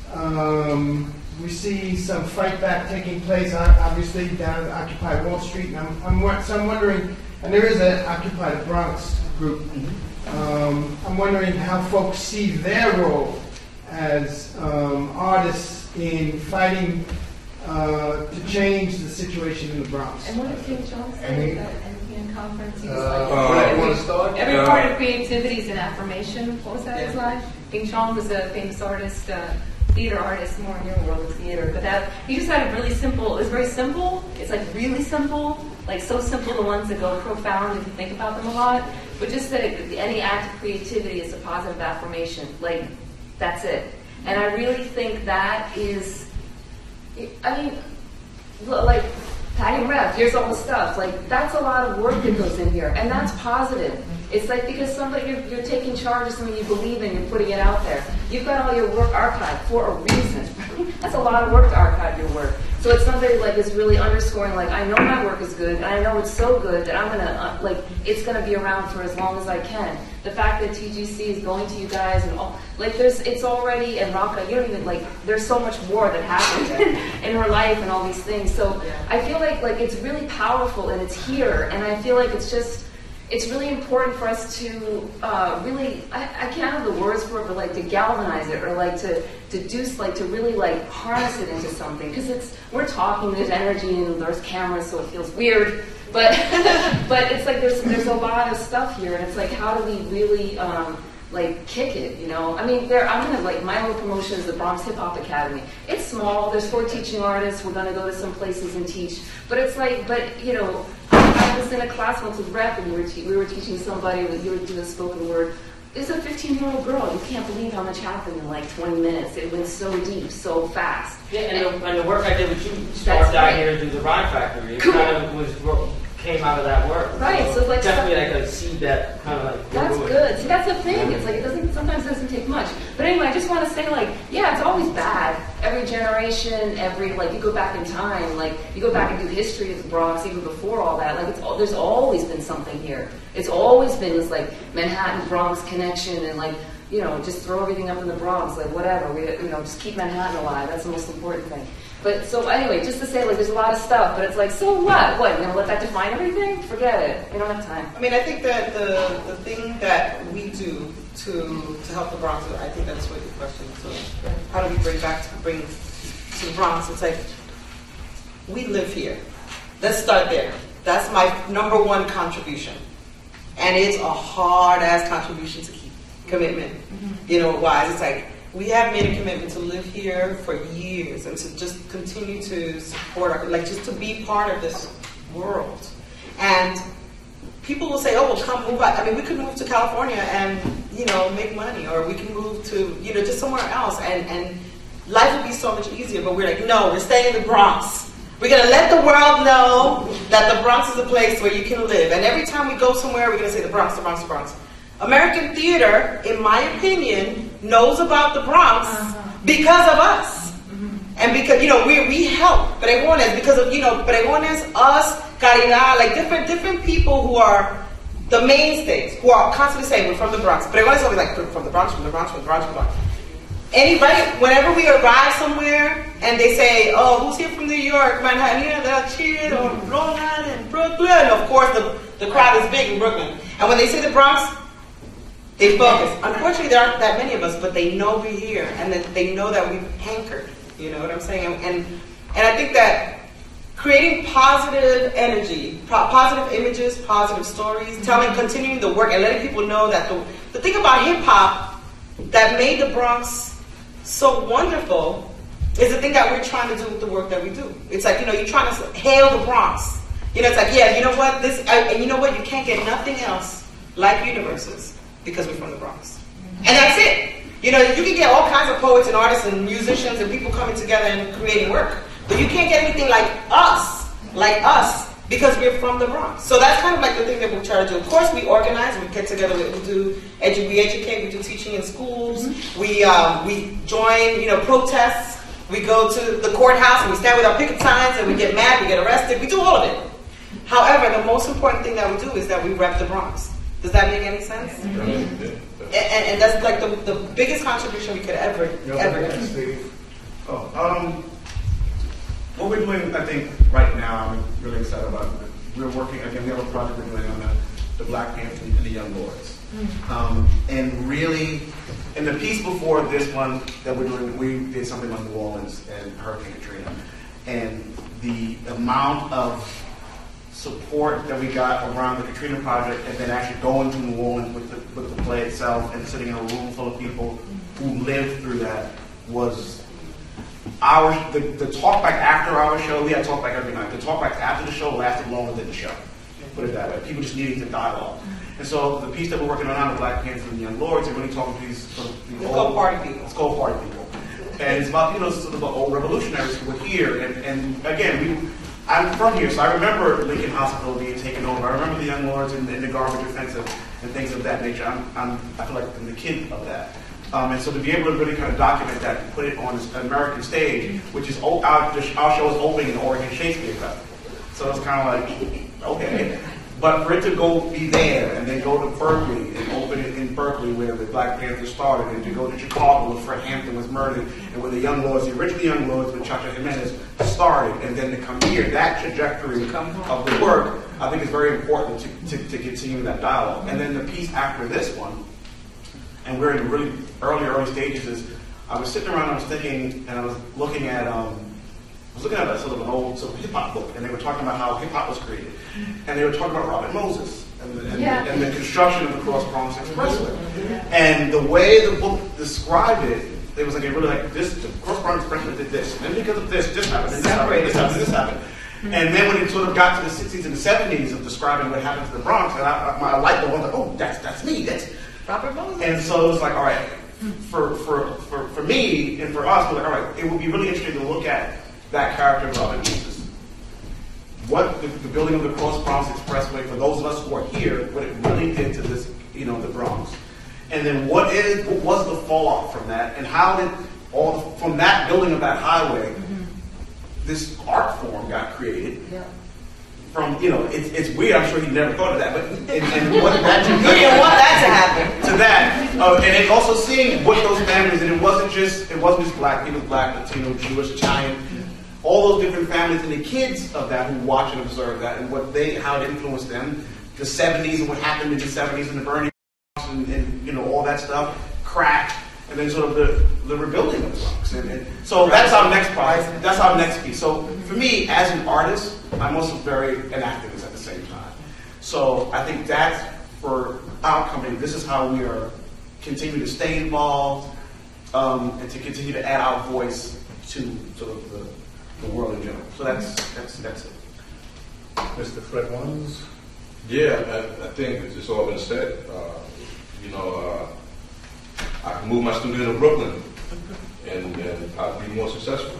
S14: We see some fight back taking place, obviously, down at Occupy Wall Street. And I'm wondering, and there is an Occupy the Bronx group. I'm wondering how folks see their role as artists in fighting to change the situation in the Bronx.
S6: And what did King John say at the NPN conference? He was
S1: Want to start?
S6: every part of creativity is an affirmation. What was that his line? King John was a famous artist, theater artist, more in your world of theater. But that he just had a really simple. It's very simple. It's like really simple, like so simple. The ones that go profound if you think about them a lot. But just that any act of creativity is a positive affirmation. Like that's it. And I really think that is. I mean, like, Patty and Reph, here's all the stuff. Like, that's a lot of work that goes in here, and that's positive. It's like because you're taking charge of something you believe in, you're putting it out there. You've got all your work archived for a reason. That's a lot of work to archive your work. So it's something like it's really underscoring, like, I know my work is good, and I know it's so good that I'm gonna, it's gonna be around for as long as I can. The fact that TGC is going to you guys and all, it's already, and Rocka, you don't even, there's so much more that happened in her life and all these things. So I feel like it's really powerful and it's here, and I feel like it's really important for us to really, I can't have the words for it, but to galvanize it, or to really harness it into something, because we're talking, there's energy and there's cameras, so it feels weird, but it's like there's a lot of stuff here, and it's like, how do we really kick it, you know? I mean, I'm gonna, my little promotion is the Bronx Hip Hop Academy. It's small, there's 4 teaching artists, we're gonna go to some places and teach, but it's I was in a class once with Reph, and we were teaching somebody, you were doing spoken word. It's a 15-year-old girl. You can't believe how much happened in 20 minutes. It went so deep, so fast.
S9: Yeah, and the work I did with you, Starr down here to do the Rhyme Factory, it kind of came out of that work.
S6: Right, so
S9: definitely a seed that kind of
S6: that's good. See, that's the thing. It's sometimes it doesn't take much. But anyway, I just want to say yeah, it's always bad. Every generation, you go back in time, you go back and do history of the Bronx even before all that. There's always been something here. It's always been this Manhattan Bronx connection and just throw everything up in the Bronx, whatever. We just keep Manhattan alive. That's the most important thing. But so anyway, just to say there's a lot of stuff, but it's so what? What, you're gonna let that define everything? Forget it. We don't have time.
S5: I mean, I think that the thing that we do to help the Bronx, I think that's what the question is. So how do we bring to the Bronx? It's we live here. Let's start there. That's my number one contribution. And it's a hard-ass contribution to keep, commitment, you know, wise. It's like, we have made a commitment to live here for years and to just continue to support, like just to be part of this world. And people will say, oh, well, come move out. I mean, we could move to California and, you know, make money, or we can move to, you know, just somewhere else, and life would be so much easier. But we're like, no, we're staying in the Bronx. We're going to let the world know that the Bronx is a place where you can live. And every time we go somewhere, we're going to say the Bronx, the Bronx, the Bronx. American theater, in my opinion, knows about the Bronx because of us. And because, you know, we help Pregones because of, you know, Pregones, us, Caridad, like different people who are the mainstays, who are constantly saying, we're from the Bronx. Pregones always like, from the Bronx, from the Bronx, from the Bronx, from the Bronx. Anybody, whenever we arrive somewhere and they say, oh, who's here from New York, Manhattan, or Long Island, Brooklyn, of course the crowd is big in Brooklyn. And when they say the Bronx, they focus. Unfortunately, there aren't that many of us, but they know we're here, and that they know that we've anchored. You know what I'm saying? And I think that creating positive energy, positive images, positive stories, continuing the work, and letting people know that the thing about hip hop that made the Bronx so wonderful is the thing that we're trying to do with the work that we do. It's like, you know, you're trying to hail the Bronx. You know, it's like, yeah, you know what, and you know what, you can't get nothing else like Universes because we're from the Bronx. And that's it. You know, you can get all kinds of poets and artists and musicians and people coming together and creating work, but you can't get anything like us, because we're from the Bronx. So that's kind of like the thing that we try to do. Of course, we organize, we get together, we educate, we do teaching in schools, we join, you know, protests, we go to the courthouse and we stand with our picket signs and we get mad, we get arrested, we do all of it. However, the most important thing that we do is that we rep the Bronx. Does that make any sense? And that's like the biggest contribution we could ever do.
S4: What we're doing, I think, right now, I'm really excited about. We're working, again, we have a project we're doing on the Black Panther and the Young Lords. And really, in the piece before this one that we're doing, we did something on New Orleans and Hurricane Katrina. And the amount of support that we got around the Katrina project, and then actually going to New Orleans with the play itself and sitting in a room full of people who lived through that was the talk back after our show. We had talk back every night. The talk back after the show lasted longer than the show. Put it that way. People just needed to dialogue. And so the piece that we're working on the Black Panther and the Young Lords, and really talking to these sort of
S5: It's called Party People.
S4: It's called Party People. And it's about, you know, sort of the old revolutionaries who were here. And again, I'm from here, so I remember Lincoln Hospital being taken over. I remember the Young Lords and the garbage offensive and things of that nature. I feel like I'm the kid of that. And so to be able to really kind of document that and put it on an American stage, which is our show is opening in Oregon Shakespeare Festival. So it's kind of like, okay. But for it to go be there and then go to Berkeley and open it in Berkeley where the Black Panther started, and to go to Chicago where Fred Hampton was murdered, and where the Young Lords, the original Young Lords with Chacha Jimenez started, and then to come here, that trajectory of the work, I think is very important to continue that dialogue. And then the piece after this one, and we're in really early stages, is I was sitting around, I was thinking, and I was looking at a sort of an old sort of hip hop book, and they were talking about how hip hop was created, and they were talking about Robert Moses and the construction of the Cross Bronx Expressway, and the way the book described it. It was like really like this. The Cross Bronx Expressway did this, and then because of this happened, this happened, this happened. And then when it sort of got to the 60s and the 70s of describing what happened to the Bronx, and my light bulb was like, oh, that's me, that's
S5: Robert Moses.
S4: And so it was like, all right, for me and for us, we're like, all right, it would be really interesting to look at that character of Robert Moses. What the building of the Cross Bronx Expressway, for those of us who are here, what it really did to this, you know, the Bronx. And then what was the fallout from that, and how did from that building of that highway, this art form got created. Yeah. From, you know, it's weird. I'm sure he never thought of that, but and what that
S5: you didn't want that to happen.
S4: To that, and then also seeing what those families, and it wasn't just black people, black, Latino, Jewish, Italian, all those different families and the kids of that who watch and observe that, and how it influenced them. The 70s and what happened in the 70s and the burning and you know all that stuff, crack, and then sort of the rebuilding of the Bronx. And so that's our next project. That's our next piece. So for me, as an artist, I'm also an activist at the same time. So I think that's for our company, this is how we are continue to stay involved and to continue to add our voice to the world in general. So that's it.
S1: Mr. Fred Wons?
S10: Yeah, I think it's all been said. I can move my studio to Brooklyn and I'll be more successful.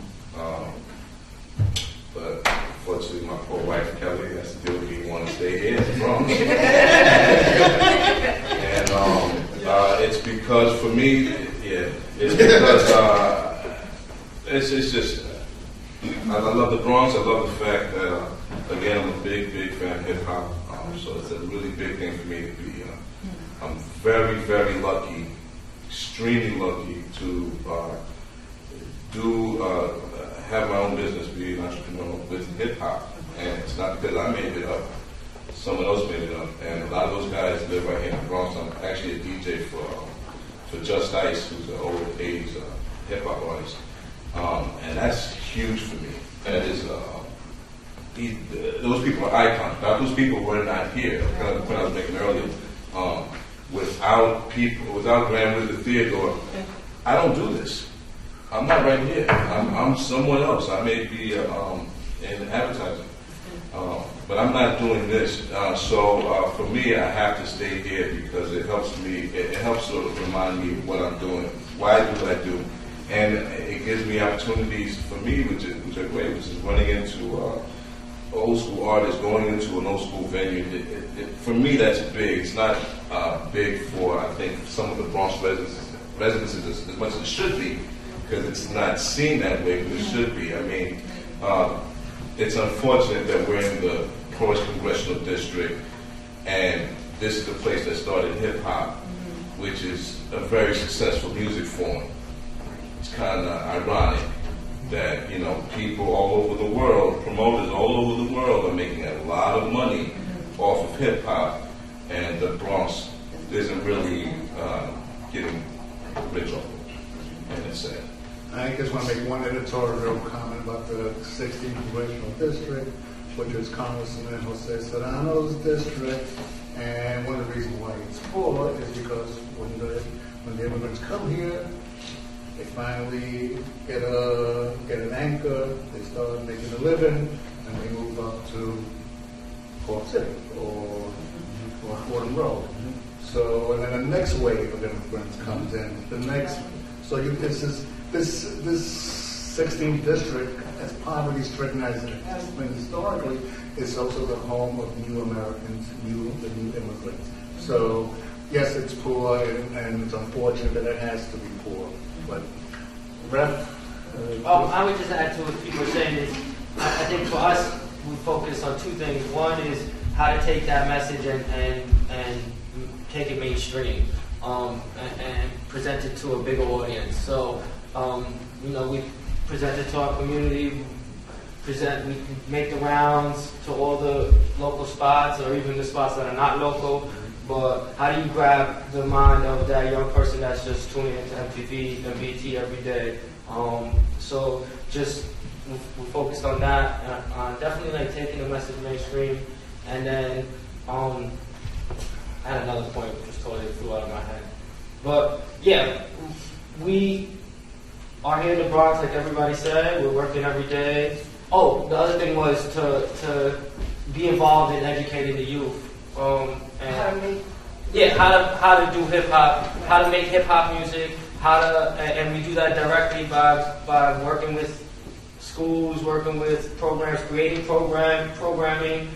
S10: But unfortunately, my poor wife Kelly has to deal with me wanting to stay here in the Bronx. And it's because for me, it's because it's just I love the Bronx. I love the fact that again I'm a big fan of hip hop. So it's a really big thing for me to be. I'm very, very lucky, extremely lucky to have my own business, be an entrepreneur with hip hop. And it's not because I made it up, someone else made it up. And a lot of those guys live right here in the Bronx. I'm actually a DJ for Just Ice, who's an old 80s hip hop artist. And that's huge for me. That is, those people are icons. Now, those people were not here, kind of the point I was making earlier. Without people, without Grand Wizard Theodore, I don't do this. I'm not right here. I'm someone else. I may be in advertising, but I'm not doing this. So for me, I have to stay here because it helps me. It helps sort of remind me what I'm doing, why I do what I do, and it gives me opportunities for me, which are great, which is running into old school artists, going into an old school venue. For me, that's big. It's not big for, I think, some of the Bronx residents as much as it should be, because it's not seen that way, but it should be. I mean, it's unfortunate that we're in the poorest congressional district, and this is the place that started hip hop, which is a very successful music form. It's kind of ironic that, people all over the world, promoters all over the world are making a lot of money off of hip hop, and the Bronx isn't really getting rich off of it. And it's sad.
S1: I just want to make one editorial comment about the 16th Congressional District, which is Congressman Jose Serrano's district. And one of the reasons why it's poor is because when the immigrants come here, they finally get an anchor, they start making a living, and they move up to Park City or Fordham Road. So, and then the next wave of immigrants comes in. This 16th district, as poverty-stricken as it has been historically, is also the home of new Americans, the new immigrants. So, yes, it's poor, and it's unfortunate that it has to be poor. But, Reph?
S9: I would just add to what people are saying is, I think for us, we focus on two things. One is how to take that message and take it mainstream and present it to a bigger audience. So, we present it to our community, we make the rounds to all the local spots or even the spots that are not local. But how do you grab the mind of that young person that's just tuning into MTV and BT every day? So just we focused on that, definitely like taking the message mainstream, and then I had another point which just totally flew out of my head. But yeah, we are here in the Bronx, like everybody said. We're working every day. Oh, the other thing was to be involved in educating the youth. How to do hip hop, how to make hip hop music, and we do that directly by working with schools, working with programs, creating programming,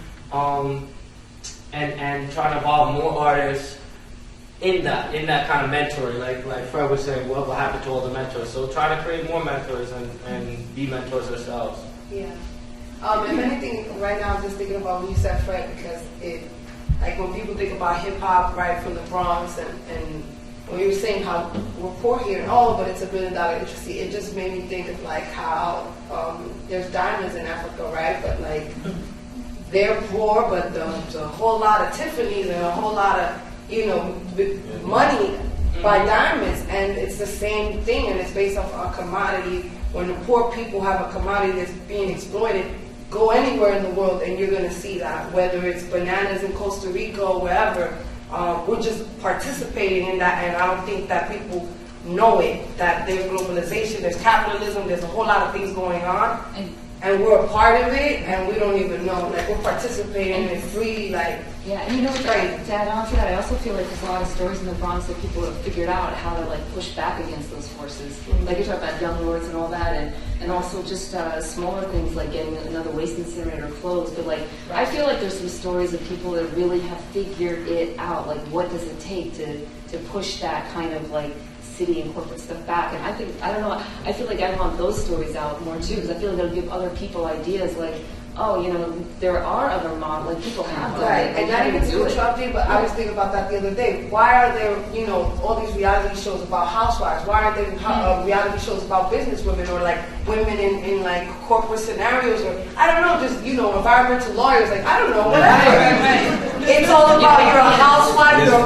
S9: and trying to involve more artists in that kind of mentoring. Like Fred was saying, what will happen to all the mentors? So try to create more mentors and be mentors ourselves.
S8: Yeah. If anything, right now I'm just thinking about when you said Fred, because like when people think about hip hop, right, from the Bronx, and when you were saying how we're poor here and all, but it's $1 billion industry, it just made me think of like how there's diamonds in Africa, right? But like they're poor, but there's a whole lot of Tiffany's and a whole lot of money by diamonds, and it's the same thing, and it's based off a commodity. When the poor people have a commodity that's being exploited,
S11: go anywhere in the world and you're going to see that, whether it's bananas in Costa Rica or wherever. We're just participating in that, and I don't think that people know it, that there's globalization, there's capitalism, there's a whole lot of things going on, and we're a part of it, and we don't even know. Like, we're participating in it freely, like,
S6: yeah, and you know, to add on to that, I also feel like there's a lot of stories in the Bronx that people have figured out how to, like, push back against those forces.
S11: Mm-hmm.
S6: Like, you talk about young lords and all that, and also just smaller things like getting another waste incinerator closed. But, like, I feel like there's some stories of people that really have figured it out. Like, what does it take to push that kind of, like, city and corporate stuff back? And I think, I don't know, I feel like I want those stories out more too, because I feel like it'll give other people ideas, like, oh, you know, there are other models, like, people have done
S11: right,
S6: it.
S11: and not even to interrupt you, but I was thinking about that the other day. Why are there, you know, all these reality shows about housewives? Why aren't there reality shows about business women, or like women in like corporate scenarios, or I don't know, just, you know, environmental lawyers? Like, I don't know, whatever. It's all about you're a housewife, you're a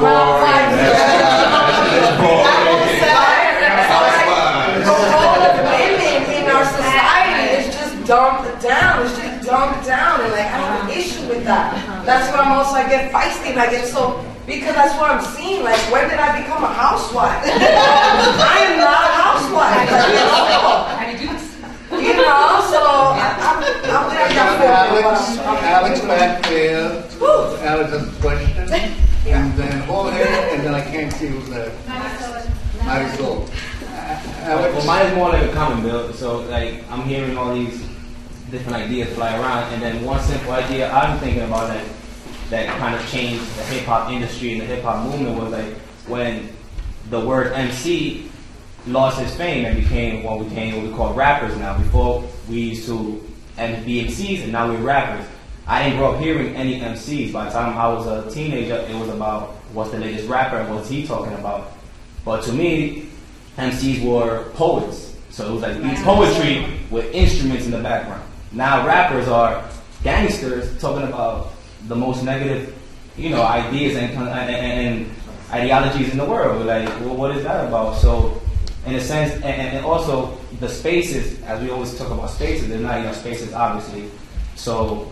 S11: all of women in our society is just dumped down. It's just dumbed down, and like, I have an issue with that. That's where I'm also, I get feisty, and I get so, because that's what I'm seeing. Like, when did I become a housewife? I am not a housewife. Like, you know, so I'm
S1: Alex back there. Alex has a question, and then Jorge, and then I can't see who's there. Marisol.
S15: Well, mine is more like a comment, Bill. So, like, I'm hearing all these different ideas fly around, and then one simple idea I'm thinking about that kind of changed the hip-hop industry and the hip-hop movement was like when the word MC lost its fame and became what we call rappers now. Before, we used to be MCs, and now we're rappers. I didn't grow up hearing any MCs. By the time I was a teenager, it was about what's the latest rapper and what's he talking about. But to me, MCs were poets. So it was like beat poetry with instruments in the background. Now rappers are gangsters talking about the most negative, you know, ideas and ideologies in the world. Like, well, what is that about? So, in a sense, and also the spaces, as we always talk about spaces, there's not enough spaces, obviously. So,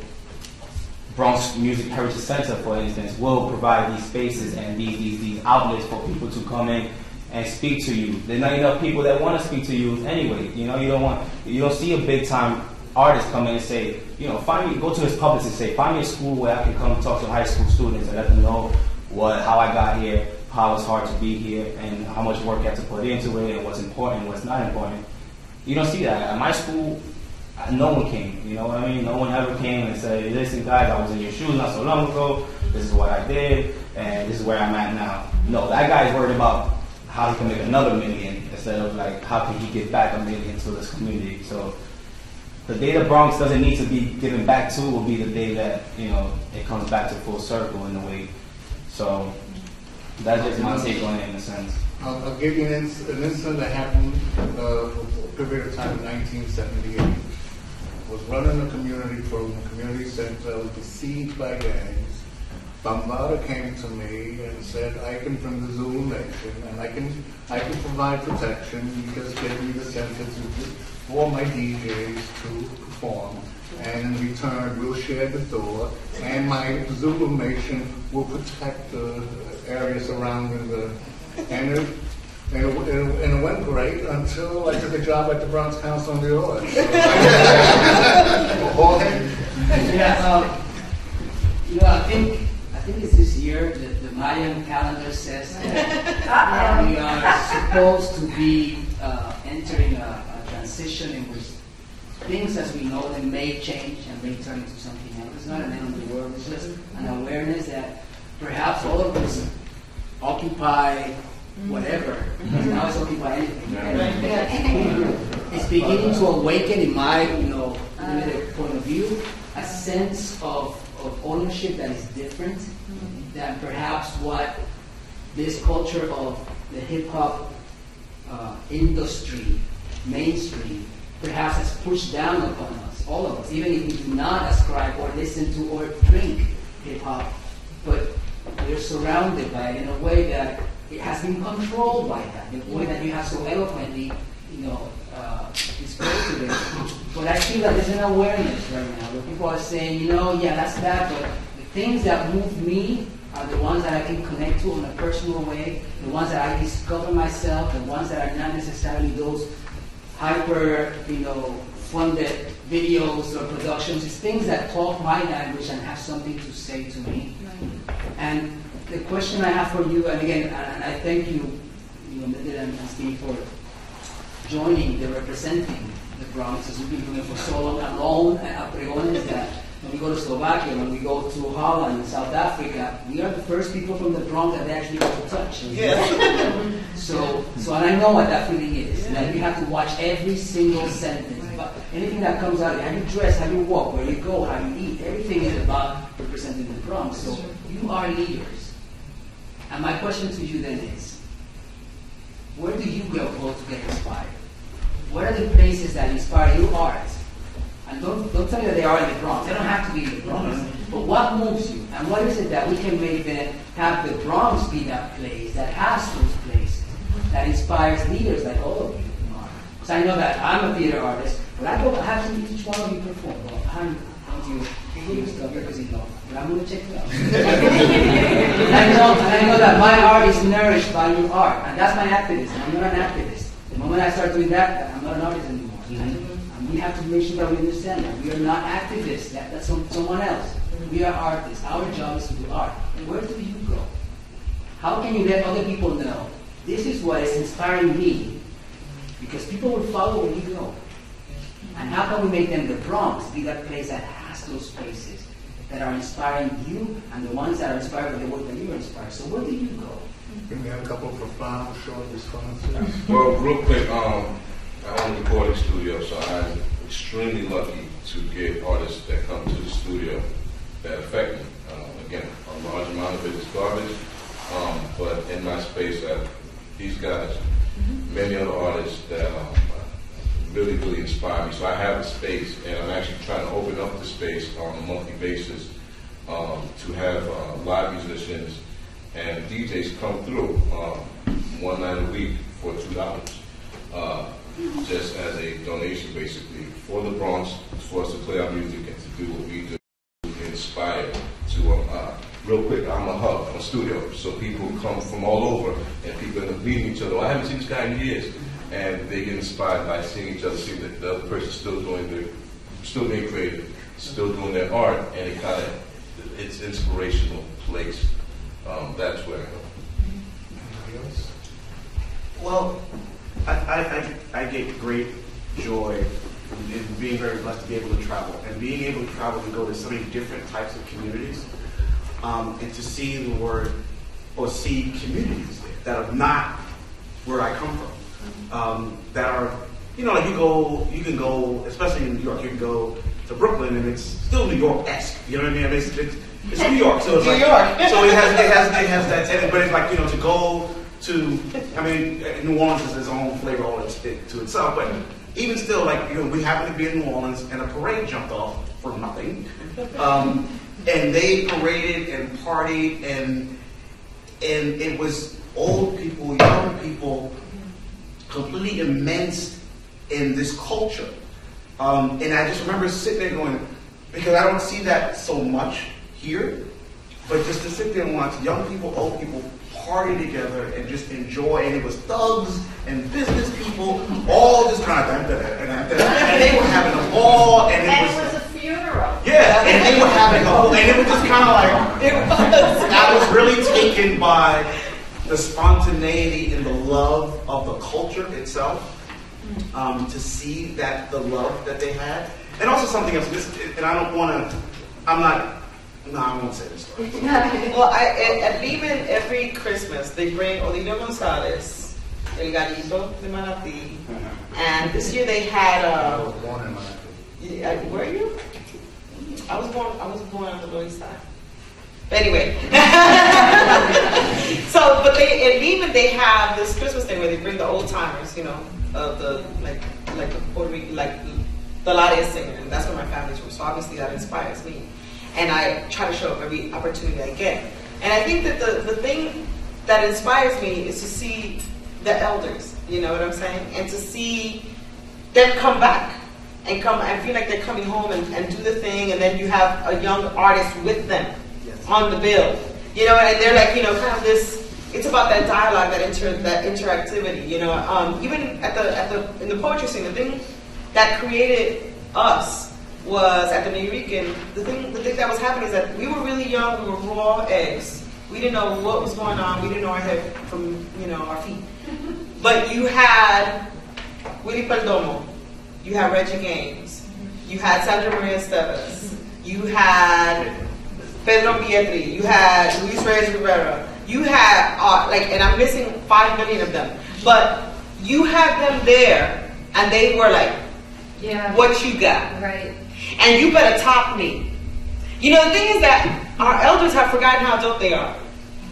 S15: Bronx Music Heritage Center, for instance, will provide these spaces and these outlets for people to come in and speak to you. There's not enough people that want to speak to you anyway. You know, you don't see a big time artist come in and say, you know, go to his publicist and say, find me a school where I can come talk to high school students and let them know how I got here, how it's hard to be here, and how much work you have to put into it, and what's important and what's not important. You don't see that. At my school, no one came, you know what I mean? No one ever came and said, listen guys, I was in your shoes not so long ago, this is what I did, and this is where I'm at now. No, that guy is worried about how he can make another million instead of like, how can he give back $1 million to this community. So the day the Bronx doesn't need to be given back to will be the day that, you know, it comes back to full circle in a way. So that's just my take on it in a sense.
S1: I'll give you an incident that happened a period of time in 1978. I was running a community program, community center. I was besieged by gangs. Bambada came to me and said, I come from the Zulu Nation and I can provide protection. You just give me the center for my DJs to perform. And in return, we'll share the door, and my Zulu Nation will protect the area surrounding the. And it went great until I took a job at the Bronx Council on the Order.
S16: You know, I think it's this year that the Mayan calendar says that we are supposed to be entering a transition in which things as we know them may change and may turn into something else. It's not an end of the world. It's just an awareness that perhaps all of us occupy whatever. Now it's occupy anything. It's beginning to awaken, in my limited point of view, a sense of ownership that is different than perhaps what this culture of the hip hop industry, mainstream, perhaps has pushed down upon us, all of us, even if we do not ascribe or listen to or drink hip hop, but we're surrounded by it in a way that it has been controlled by that, in a way that you have so eloquently, exposed to this. But I feel that there's an awareness right now where people are saying, you know, yeah, that's that, but the things that move me are the ones that I can connect to in a personal way, the ones that I discover myself, the ones that are not necessarily those hyper, funded videos or productions. It's things that talk my language and have something to say to me. Right. And the question I have for you, and again, and I thank you, Mildred and Steve, for joining the representing the Bronx, as we've been doing it for so long, alone at Pregones, that when we go to Slovakia, when we go to Holland and South Africa, we are the first people from the Bronx that they actually go to touch. Yeah. So and I know what that feeling is. Yeah. Like you have to watch every single sentence. But anything that comes out, how you dress, how you walk, where you go, how you eat, everything is about representing the Bronx. So you are leaders. And my question to you then is, where do you go to get inspired? What are the places that inspire your art? And don't tell me that they are in the Bronx. They don't have to be in the Bronx. But what moves you? And what is it that we can make then have the Bronx be that place that has those places that inspires leaders like all of you are? Because I know that I'm a theater artist, but I don't have to each one of you perform. Well, don't you stop here because you know. But I'm going to check it out. and I know that my art is nourished by your art. And that's my activism. I'm not an activist. The moment I start doing that, I'm not an artist anymore. And we have to make sure that we understand that. We are not activists. That's someone else. We are artists. Our job is to do art. Where do you go? How can you let other people know this is what is inspiring me? Because people will follow where you go. And how can we make them the Bronx be that place that has those places that are inspiring you and the ones that are inspired by the work that you are inspired? So where do you go?
S1: Can we have a couple of final short responses?
S10: Well, real quick, I own a recording studio, so I'm extremely lucky to get artists that come to the studio that affect me. Again, a large amount of it is garbage, but in my space, these guys, many other artists that really, really inspire me. So I have a space, and I'm actually trying to open up the space on a monthly basis to have live musicians and DJs come through one night a week for $2, just as a donation, basically, for the Bronx, for us to play our music and to do what we do, inspire to. Real quick, I'm a hub, I'm a studio, so people come from all over, and people end up meeting each other. I haven't seen this guy in years, and they get inspired by seeing each other, seeing that the other person's still being creative, still doing their art, and it's inspirational place. That's where I go.
S4: Well, I get great joy in being very blessed to be able to travel, and being able to travel to go to so many different types of communities, and to see the word, or see communities that are not where I come from, that are, like you can go, especially in New York, you can go to Brooklyn and it's still New York-esque, you know what I mean? It's New York, so it's New York. So it has that, but it's like, to go to, New Orleans has its own flavor all to itself, but even still, we happened to be in New Orleans and a parade jumped off for nothing. And they paraded and partied, and it was old people, young people, completely immersed in this culture. And I just remember sitting there going, because I don't see that so much here, but just to sit there and watch young people, old people party together and just enjoy, and it was thugs and business people, all just kind of, and they were having a ball, and it was
S5: a funeral.
S4: Yeah, and they were having a whole, and it was just kind of like, I was really taken by the spontaneity and the love of the culture itself, to see that the love that they had, and also something else, and I won't say this story.
S5: Well, at Lehman, every Christmas, they bring Olivia Gonzalez, El Gallito de Manatí, and this year they had,
S1: I was born in Manatí.
S5: Were you? I was born on the Lower East Side. But anyway. But at Lehman, they have this Christmas thing where they bring the old timers, of the, like the Puerto Rican, like the Ladia singer, and that's where my family's from, so obviously that inspires me. And I try to show up every opportunity I get. And I think that the thing that inspires me is to see the elders, you know what I'm saying? And to see them come back and feel like they're coming home and do the thing, and then you have a young artist with them on the bill, you know, and they're like, you know, kind of this. It's about that dialogue, that interactivity, you know. Even in the poetry scene, the thing that created us was at the Nuyorican. The thing that was happening is that we were really young. We were raw eggs. We didn't know what was going on. We didn't know our head from, you know, our feet. But you had Willie Perdomo. You had Reggie Gaines. You had Sandra Maria Esteves. You had Pedro Pietri. You had Luis Reyes Rivera. You had, and I'm missing 5 million of them, but you had them there, and they were like, what you got?
S6: Right.
S5: And you better top me. You know, the thing is that our elders have forgotten how dope they are.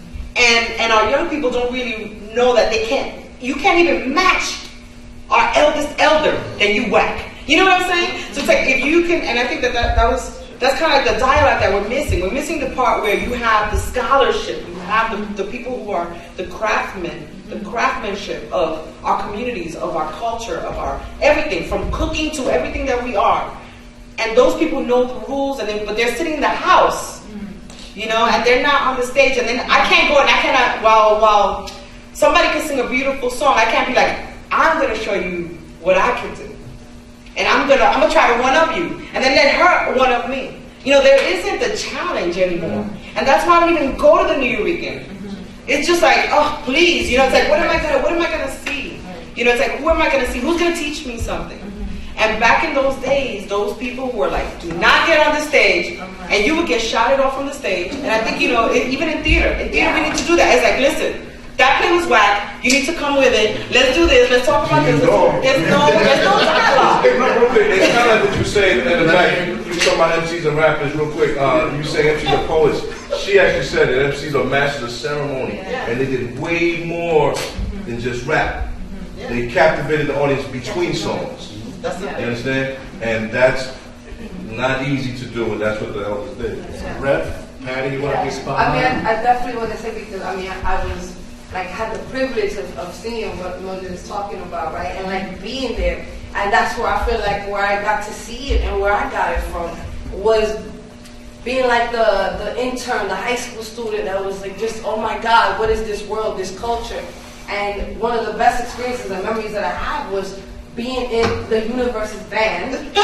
S5: And our young people don't really know that you can't even match our eldest elder, then you whack. You know what I'm saying? So it's like, if you can, and I think that's kind of like the dialogue that we're missing. We're missing the part where you have the scholarship, you have the people who are the craftsmen, the craftsmanship of our communities, of our culture, of our everything, from cooking to everything that we are. And those people know the rules, but they're sitting in the house, you know, and they're not on the stage. And then I can't go and I cannot, while somebody can sing a beautiful song, I can't be like, I'm going to show you what I can do. And I'm gonna try to one-up you, and then let her one-up me. You know, there isn't the challenge anymore, and that's why I don't even go to the Nuyorican. It's just like, oh, please, you know, it's like, what am I gonna see? You know, it's like, who am I gonna see? Who's gonna teach me something? And back in those days, those people were like, do not get on the stage, and you would get shouted off from the stage. And I think, you know, even in theater, we need to do that. It's like, listen. That play was whack. You need to come with it. Let's do this. Let's talk about this. There's no dialogue.
S10: It's kind of like what you say in the back. You talk about MCs and rappers real quick. You say MCs are poets. She actually said that MCs are masters of ceremony, and they did way more than just rap. They captivated the audience between songs. You understand? And that's not easy to do, and that's what the elders did.
S2: Reph, Patty, you want to respond?
S11: I mean, I definitely want to say, because I mean, I was had the privilege of seeing what Mildred is talking about, right? And like being there. And that's where I feel like where I got to see it and where I got it from was being like the intern, the high school student that was like just, oh my God, what is this world, this culture? And one of the best experiences and memories that I had was being in the Universe's band. And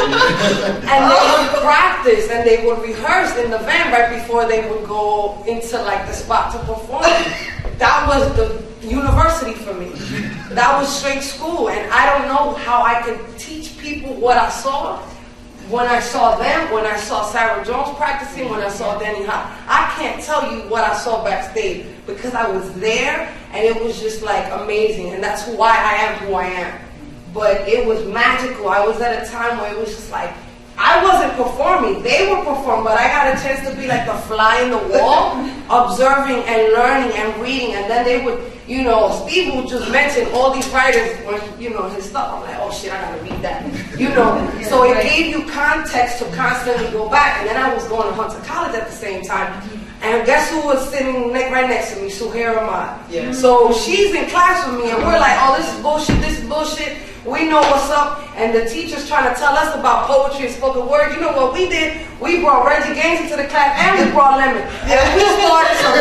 S11: they would practice and they would rehearse in the van right before they would go into like the spot to perform. That was the university for me. That was straight school, and I don't know how I could teach people what I saw when I saw them, when I saw Sarah Jones practicing, when I saw Danny Hop. I can't tell you what I saw backstage because I was there, and it was just like amazing, and that's why I am who I am. But it was magical. I was at a time where it was just like, I wasn't performing, they were performing, but I got a chance to be like the fly in the wall, observing and learning and reading, and then they would, you know, Steve would just mention all these writers when, you know, his stuff. I'm like, oh shit, I gotta read that, you know. So it gave you context to constantly go back, and then I was going to Hunter College at the same time, and guess who was sitting right next to me? Suhair Ahmad. Yeah. So she's in class with me, and we're like, oh, this is bullshit, this is bullshit. We know what's up, and the teacher's trying to tell us about poetry and spoken word. You know what we did? We brought Reggie Gaines into the class, and we brought Lemon. And we started some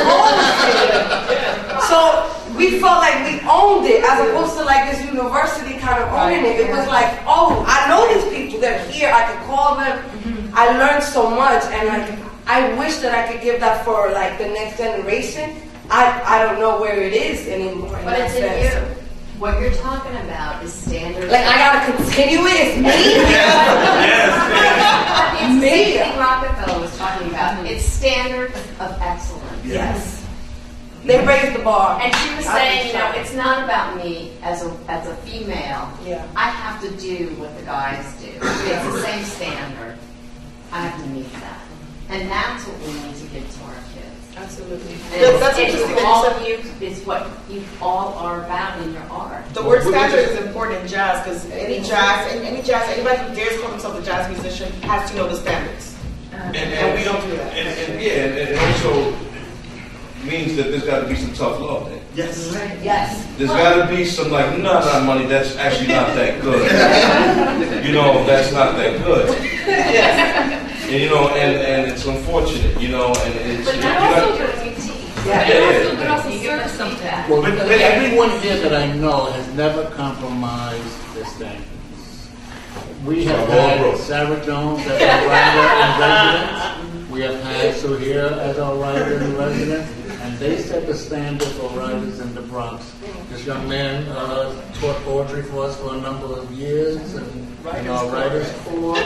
S11: poetry. So we felt like we owned it, as opposed to like this university kind of owning it. It was like, oh, I know these people. They're here. I can call them. I learned so much, and like, I wish that I could give that for like the next generation. I don't know where it is anymore.
S17: But it's in you. What you're talking about is standard.
S11: Like, I gotta continue it? It's me?
S17: It's the same thing Rockafella was talking about. It's standards of excellence.
S11: Yes. They raised the bar.
S17: And she was saying, you know, it's not about me as a female. Yeah. I have to do what the guys do. It's the same standard. I have to meet that. And that's what we need to give to our kids.
S5: Absolutely.
S17: And
S5: that's interesting.
S17: All of you is what you all are about in your art.
S5: The word standard is important in jazz because anybody who dares call themselves a jazz musician has to know the standards. And we don't do that.
S10: And also means that there's got to be some tough love there.
S4: Yes.
S7: Yes.
S10: There's got to be some like, no, money, that's actually not that good. You know, that's not that good. And, you know, and it's unfortunate, you know, and it's...
S6: But that also goes with tea. But also serve something.
S18: Well, but everyone here that I know has never compromised their standards. We have had Sarah Jones as our writer in residence. We have had Suhair as our writer in residence. And they set the standard for writers in the Bronx. This young man taught poetry for us for a number of years in our writers' corps.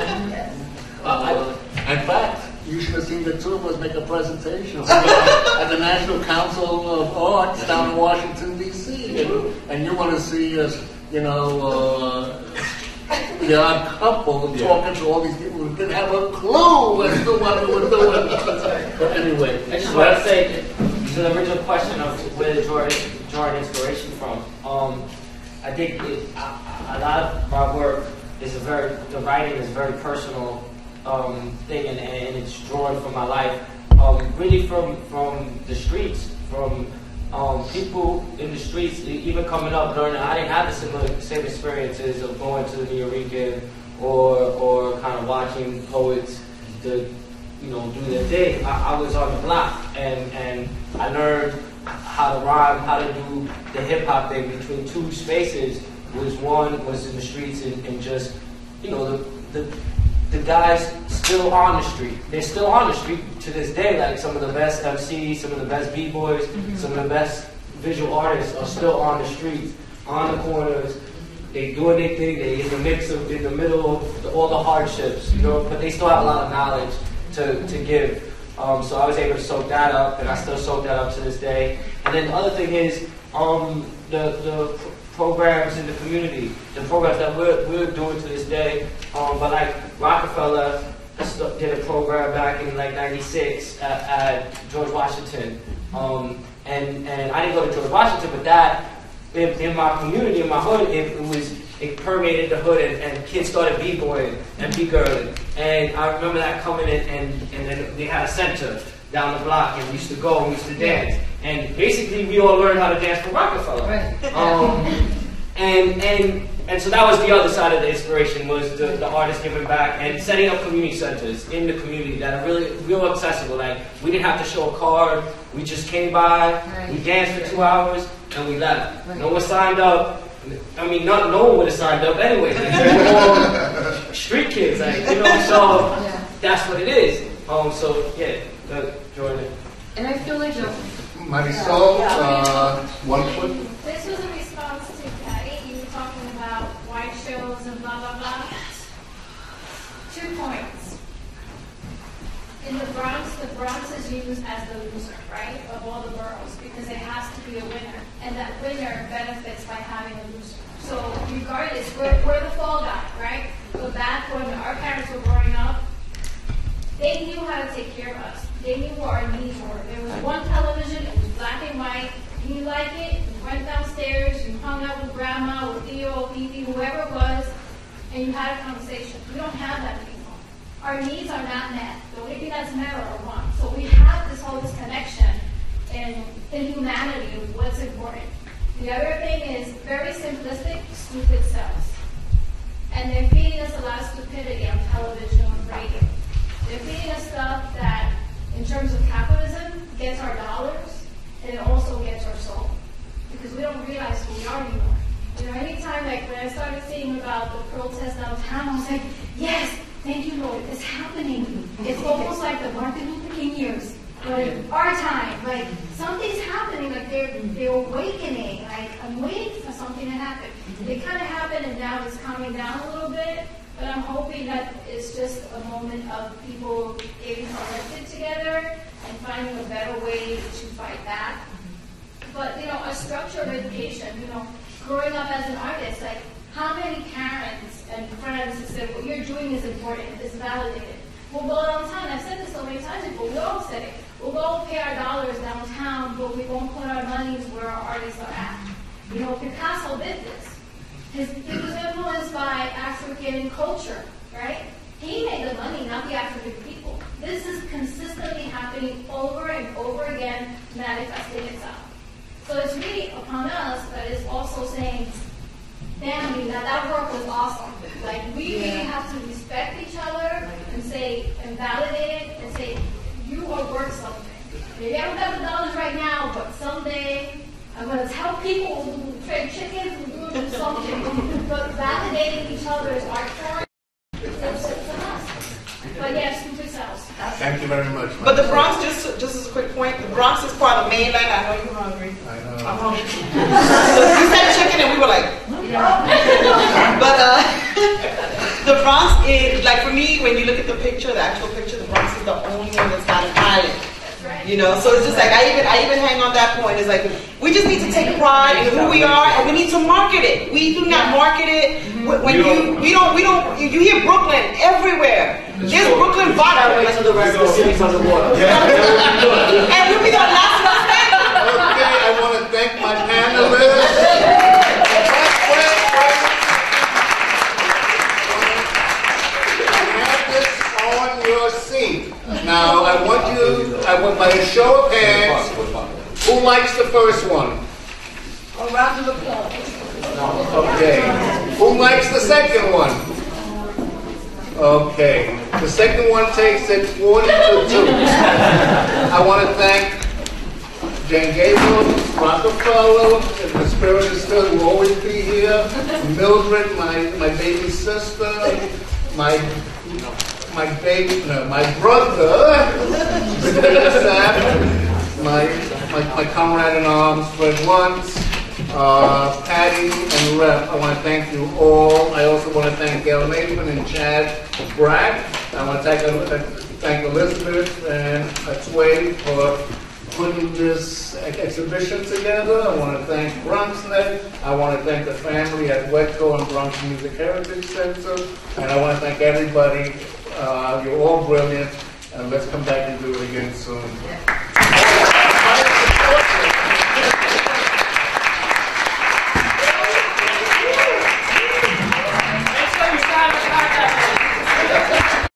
S18: In fact, you should have seen the two of us make a presentation at the National Council of Arts down in Washington, D.C. And you want to see us, you know, the odd couple talking to all these people who didn't have a clue as to what we were doing. But anyway.
S9: I just want to say, to the original question of where did Jordan inspiration from, I think a lot of my work is the writing is a very personal thing, and it's drawn from my life, really from the streets, from people in the streets, even coming up, learning. I didn't have the same experiences of going to the New York or kind of watching poets do their thing. I was on the block, and I learned how to rhyme, how to do the hip hop thing between two spaces. One was in the streets, and just, you know, the guys still on the street. They're still on the street to this day. Like some of the best MCs, some of the best B-boys, some of the best visual artists are still on the streets, on the corners. They doing their thing. They in the middle of all the hardships, you know. But they still have a lot of knowledge to give. So I was able to soak that up, and I still soak that up to this day. And then the other thing is the programs in the community, the programs that we're doing to this day. But like Rockafella did a program back in like '96 at George Washington, and I didn't go to George Washington, but that in my community, in my hood, it permeated the hood, and kids started b-boying and b-girling. And I remember that coming in, and then they had a center down the block, and we used to go and we used to dance. And basically, we all learned how to dance from Rockafella. Right. And so that was the other side of the inspiration, was the artists giving back and setting up community centers in the community that are really real accessible. Like, we didn't have to show a card. We just came by, we danced for 2 hours, and we left. No one signed up. I mean, no one would have signed up anyway. Like, they were all street kids, like, you know. So that's what it is. So yeah, Jordan.
S6: And I feel like
S18: Marisol, one quick.
S19: This was a response to Patty. You were talking about white shows and blah blah blah. 2 points. In the Bronx is used as the loser, right, of all the boroughs, because it has to be a winner, and that winner benefits by having a loser. So regardless, we're the fall guy, right? So back when our parents were growing up, they knew how to take care of us. They knew what our needs were. There was one television, it was black and white. You like it, you went downstairs, you hung out with grandma, with Theo, Phoebe, whoever it was, and you had a conversation. We don't have that anymore. Our needs are not met. The only thing that's met are our wants. So we have this whole disconnection in humanity of what's important. The other thing is very simplistic, stupid selves. And they're feeding us a lot of stupidity on television, on radio. They're feeding us stuff that, in terms of capitalism, gets our dollars, and it also gets our soul. Because we don't realize who we are anymore. You know, anytime, like, when I started seeing about the protest downtown, I was like, yes, thank you, Lord, it's happening. It's almost like the Martin Luther King years. But our time, like, something's happening, like they're awakening. Like, I'm waiting for something to happen. It kind of happened, and now it's coming down a little bit. But I'm hoping that it's just a moment of people getting collected together and finding a better way to fight back. But, you know, a structure of education, you know, growing up as an artist, like, how many parents and friends have said, what you're doing is important, it's validated. We'll go downtown, I've said this so many times before, we all said it. We'll go pay our dollars downtown, but we won't put our monies where our artists are at. You know, Picasso did this. He was influenced by African culture, right? He made the money, not the African people. This is consistently happening over and over again, manifesting itself. So it's really upon us, but it's also saying, damn, I mean, that work was awesome. Like, we really have to respect each other and say, and validate it and say, you are worth something. Maybe I don't have the dollars right now, but someday I'm going to tell people who trade chickens and do something. But validating each other is our core. It's us. But yes, do yourselves.
S4: Thank you very much.
S5: But the Bronx, just as a quick point, the Bronx is part of mainland. I know you're hungry.
S4: I know.
S5: I'm hungry. So you said chicken, and we were like, but the Bronx is, like for me, when you look at the picture, the actual picture, the Bronx is the only one that's got an island. You know, so it's just like I even hang on that point. It's like we just need to take pride in who we are, and we need to market it. We do not market it. When you hear Brooklyn everywhere. There's Brooklyn vodka.
S9: Wait till the rest of the city's underwater.
S5: And we'll be the last one standing.
S18: Okay, I want to thank my panelists. Have this on your seat. Now, I want by a show of hands, who likes the first one?
S11: A round of applause.
S18: Okay. Who likes the second one? Okay. The second one takes it 40 to 2. I want to thank Jane Gabriels, Rockafella, if the spirit is still, will always be here. Mildred, my baby sister, my brother, Sapp, my comrade in arms, Fred Once, Patty and Reph. I want to thank you all. I also want to thank Gail Nathan and Chad Brack. I want to thank Elizabeth and Sway for putting this exhibition together. I want to thank BronxNet. I want to thank the family at WETCO and Bronx Music Heritage Center. And I want to thank everybody. You're all brilliant. And let's come back and do it again soon.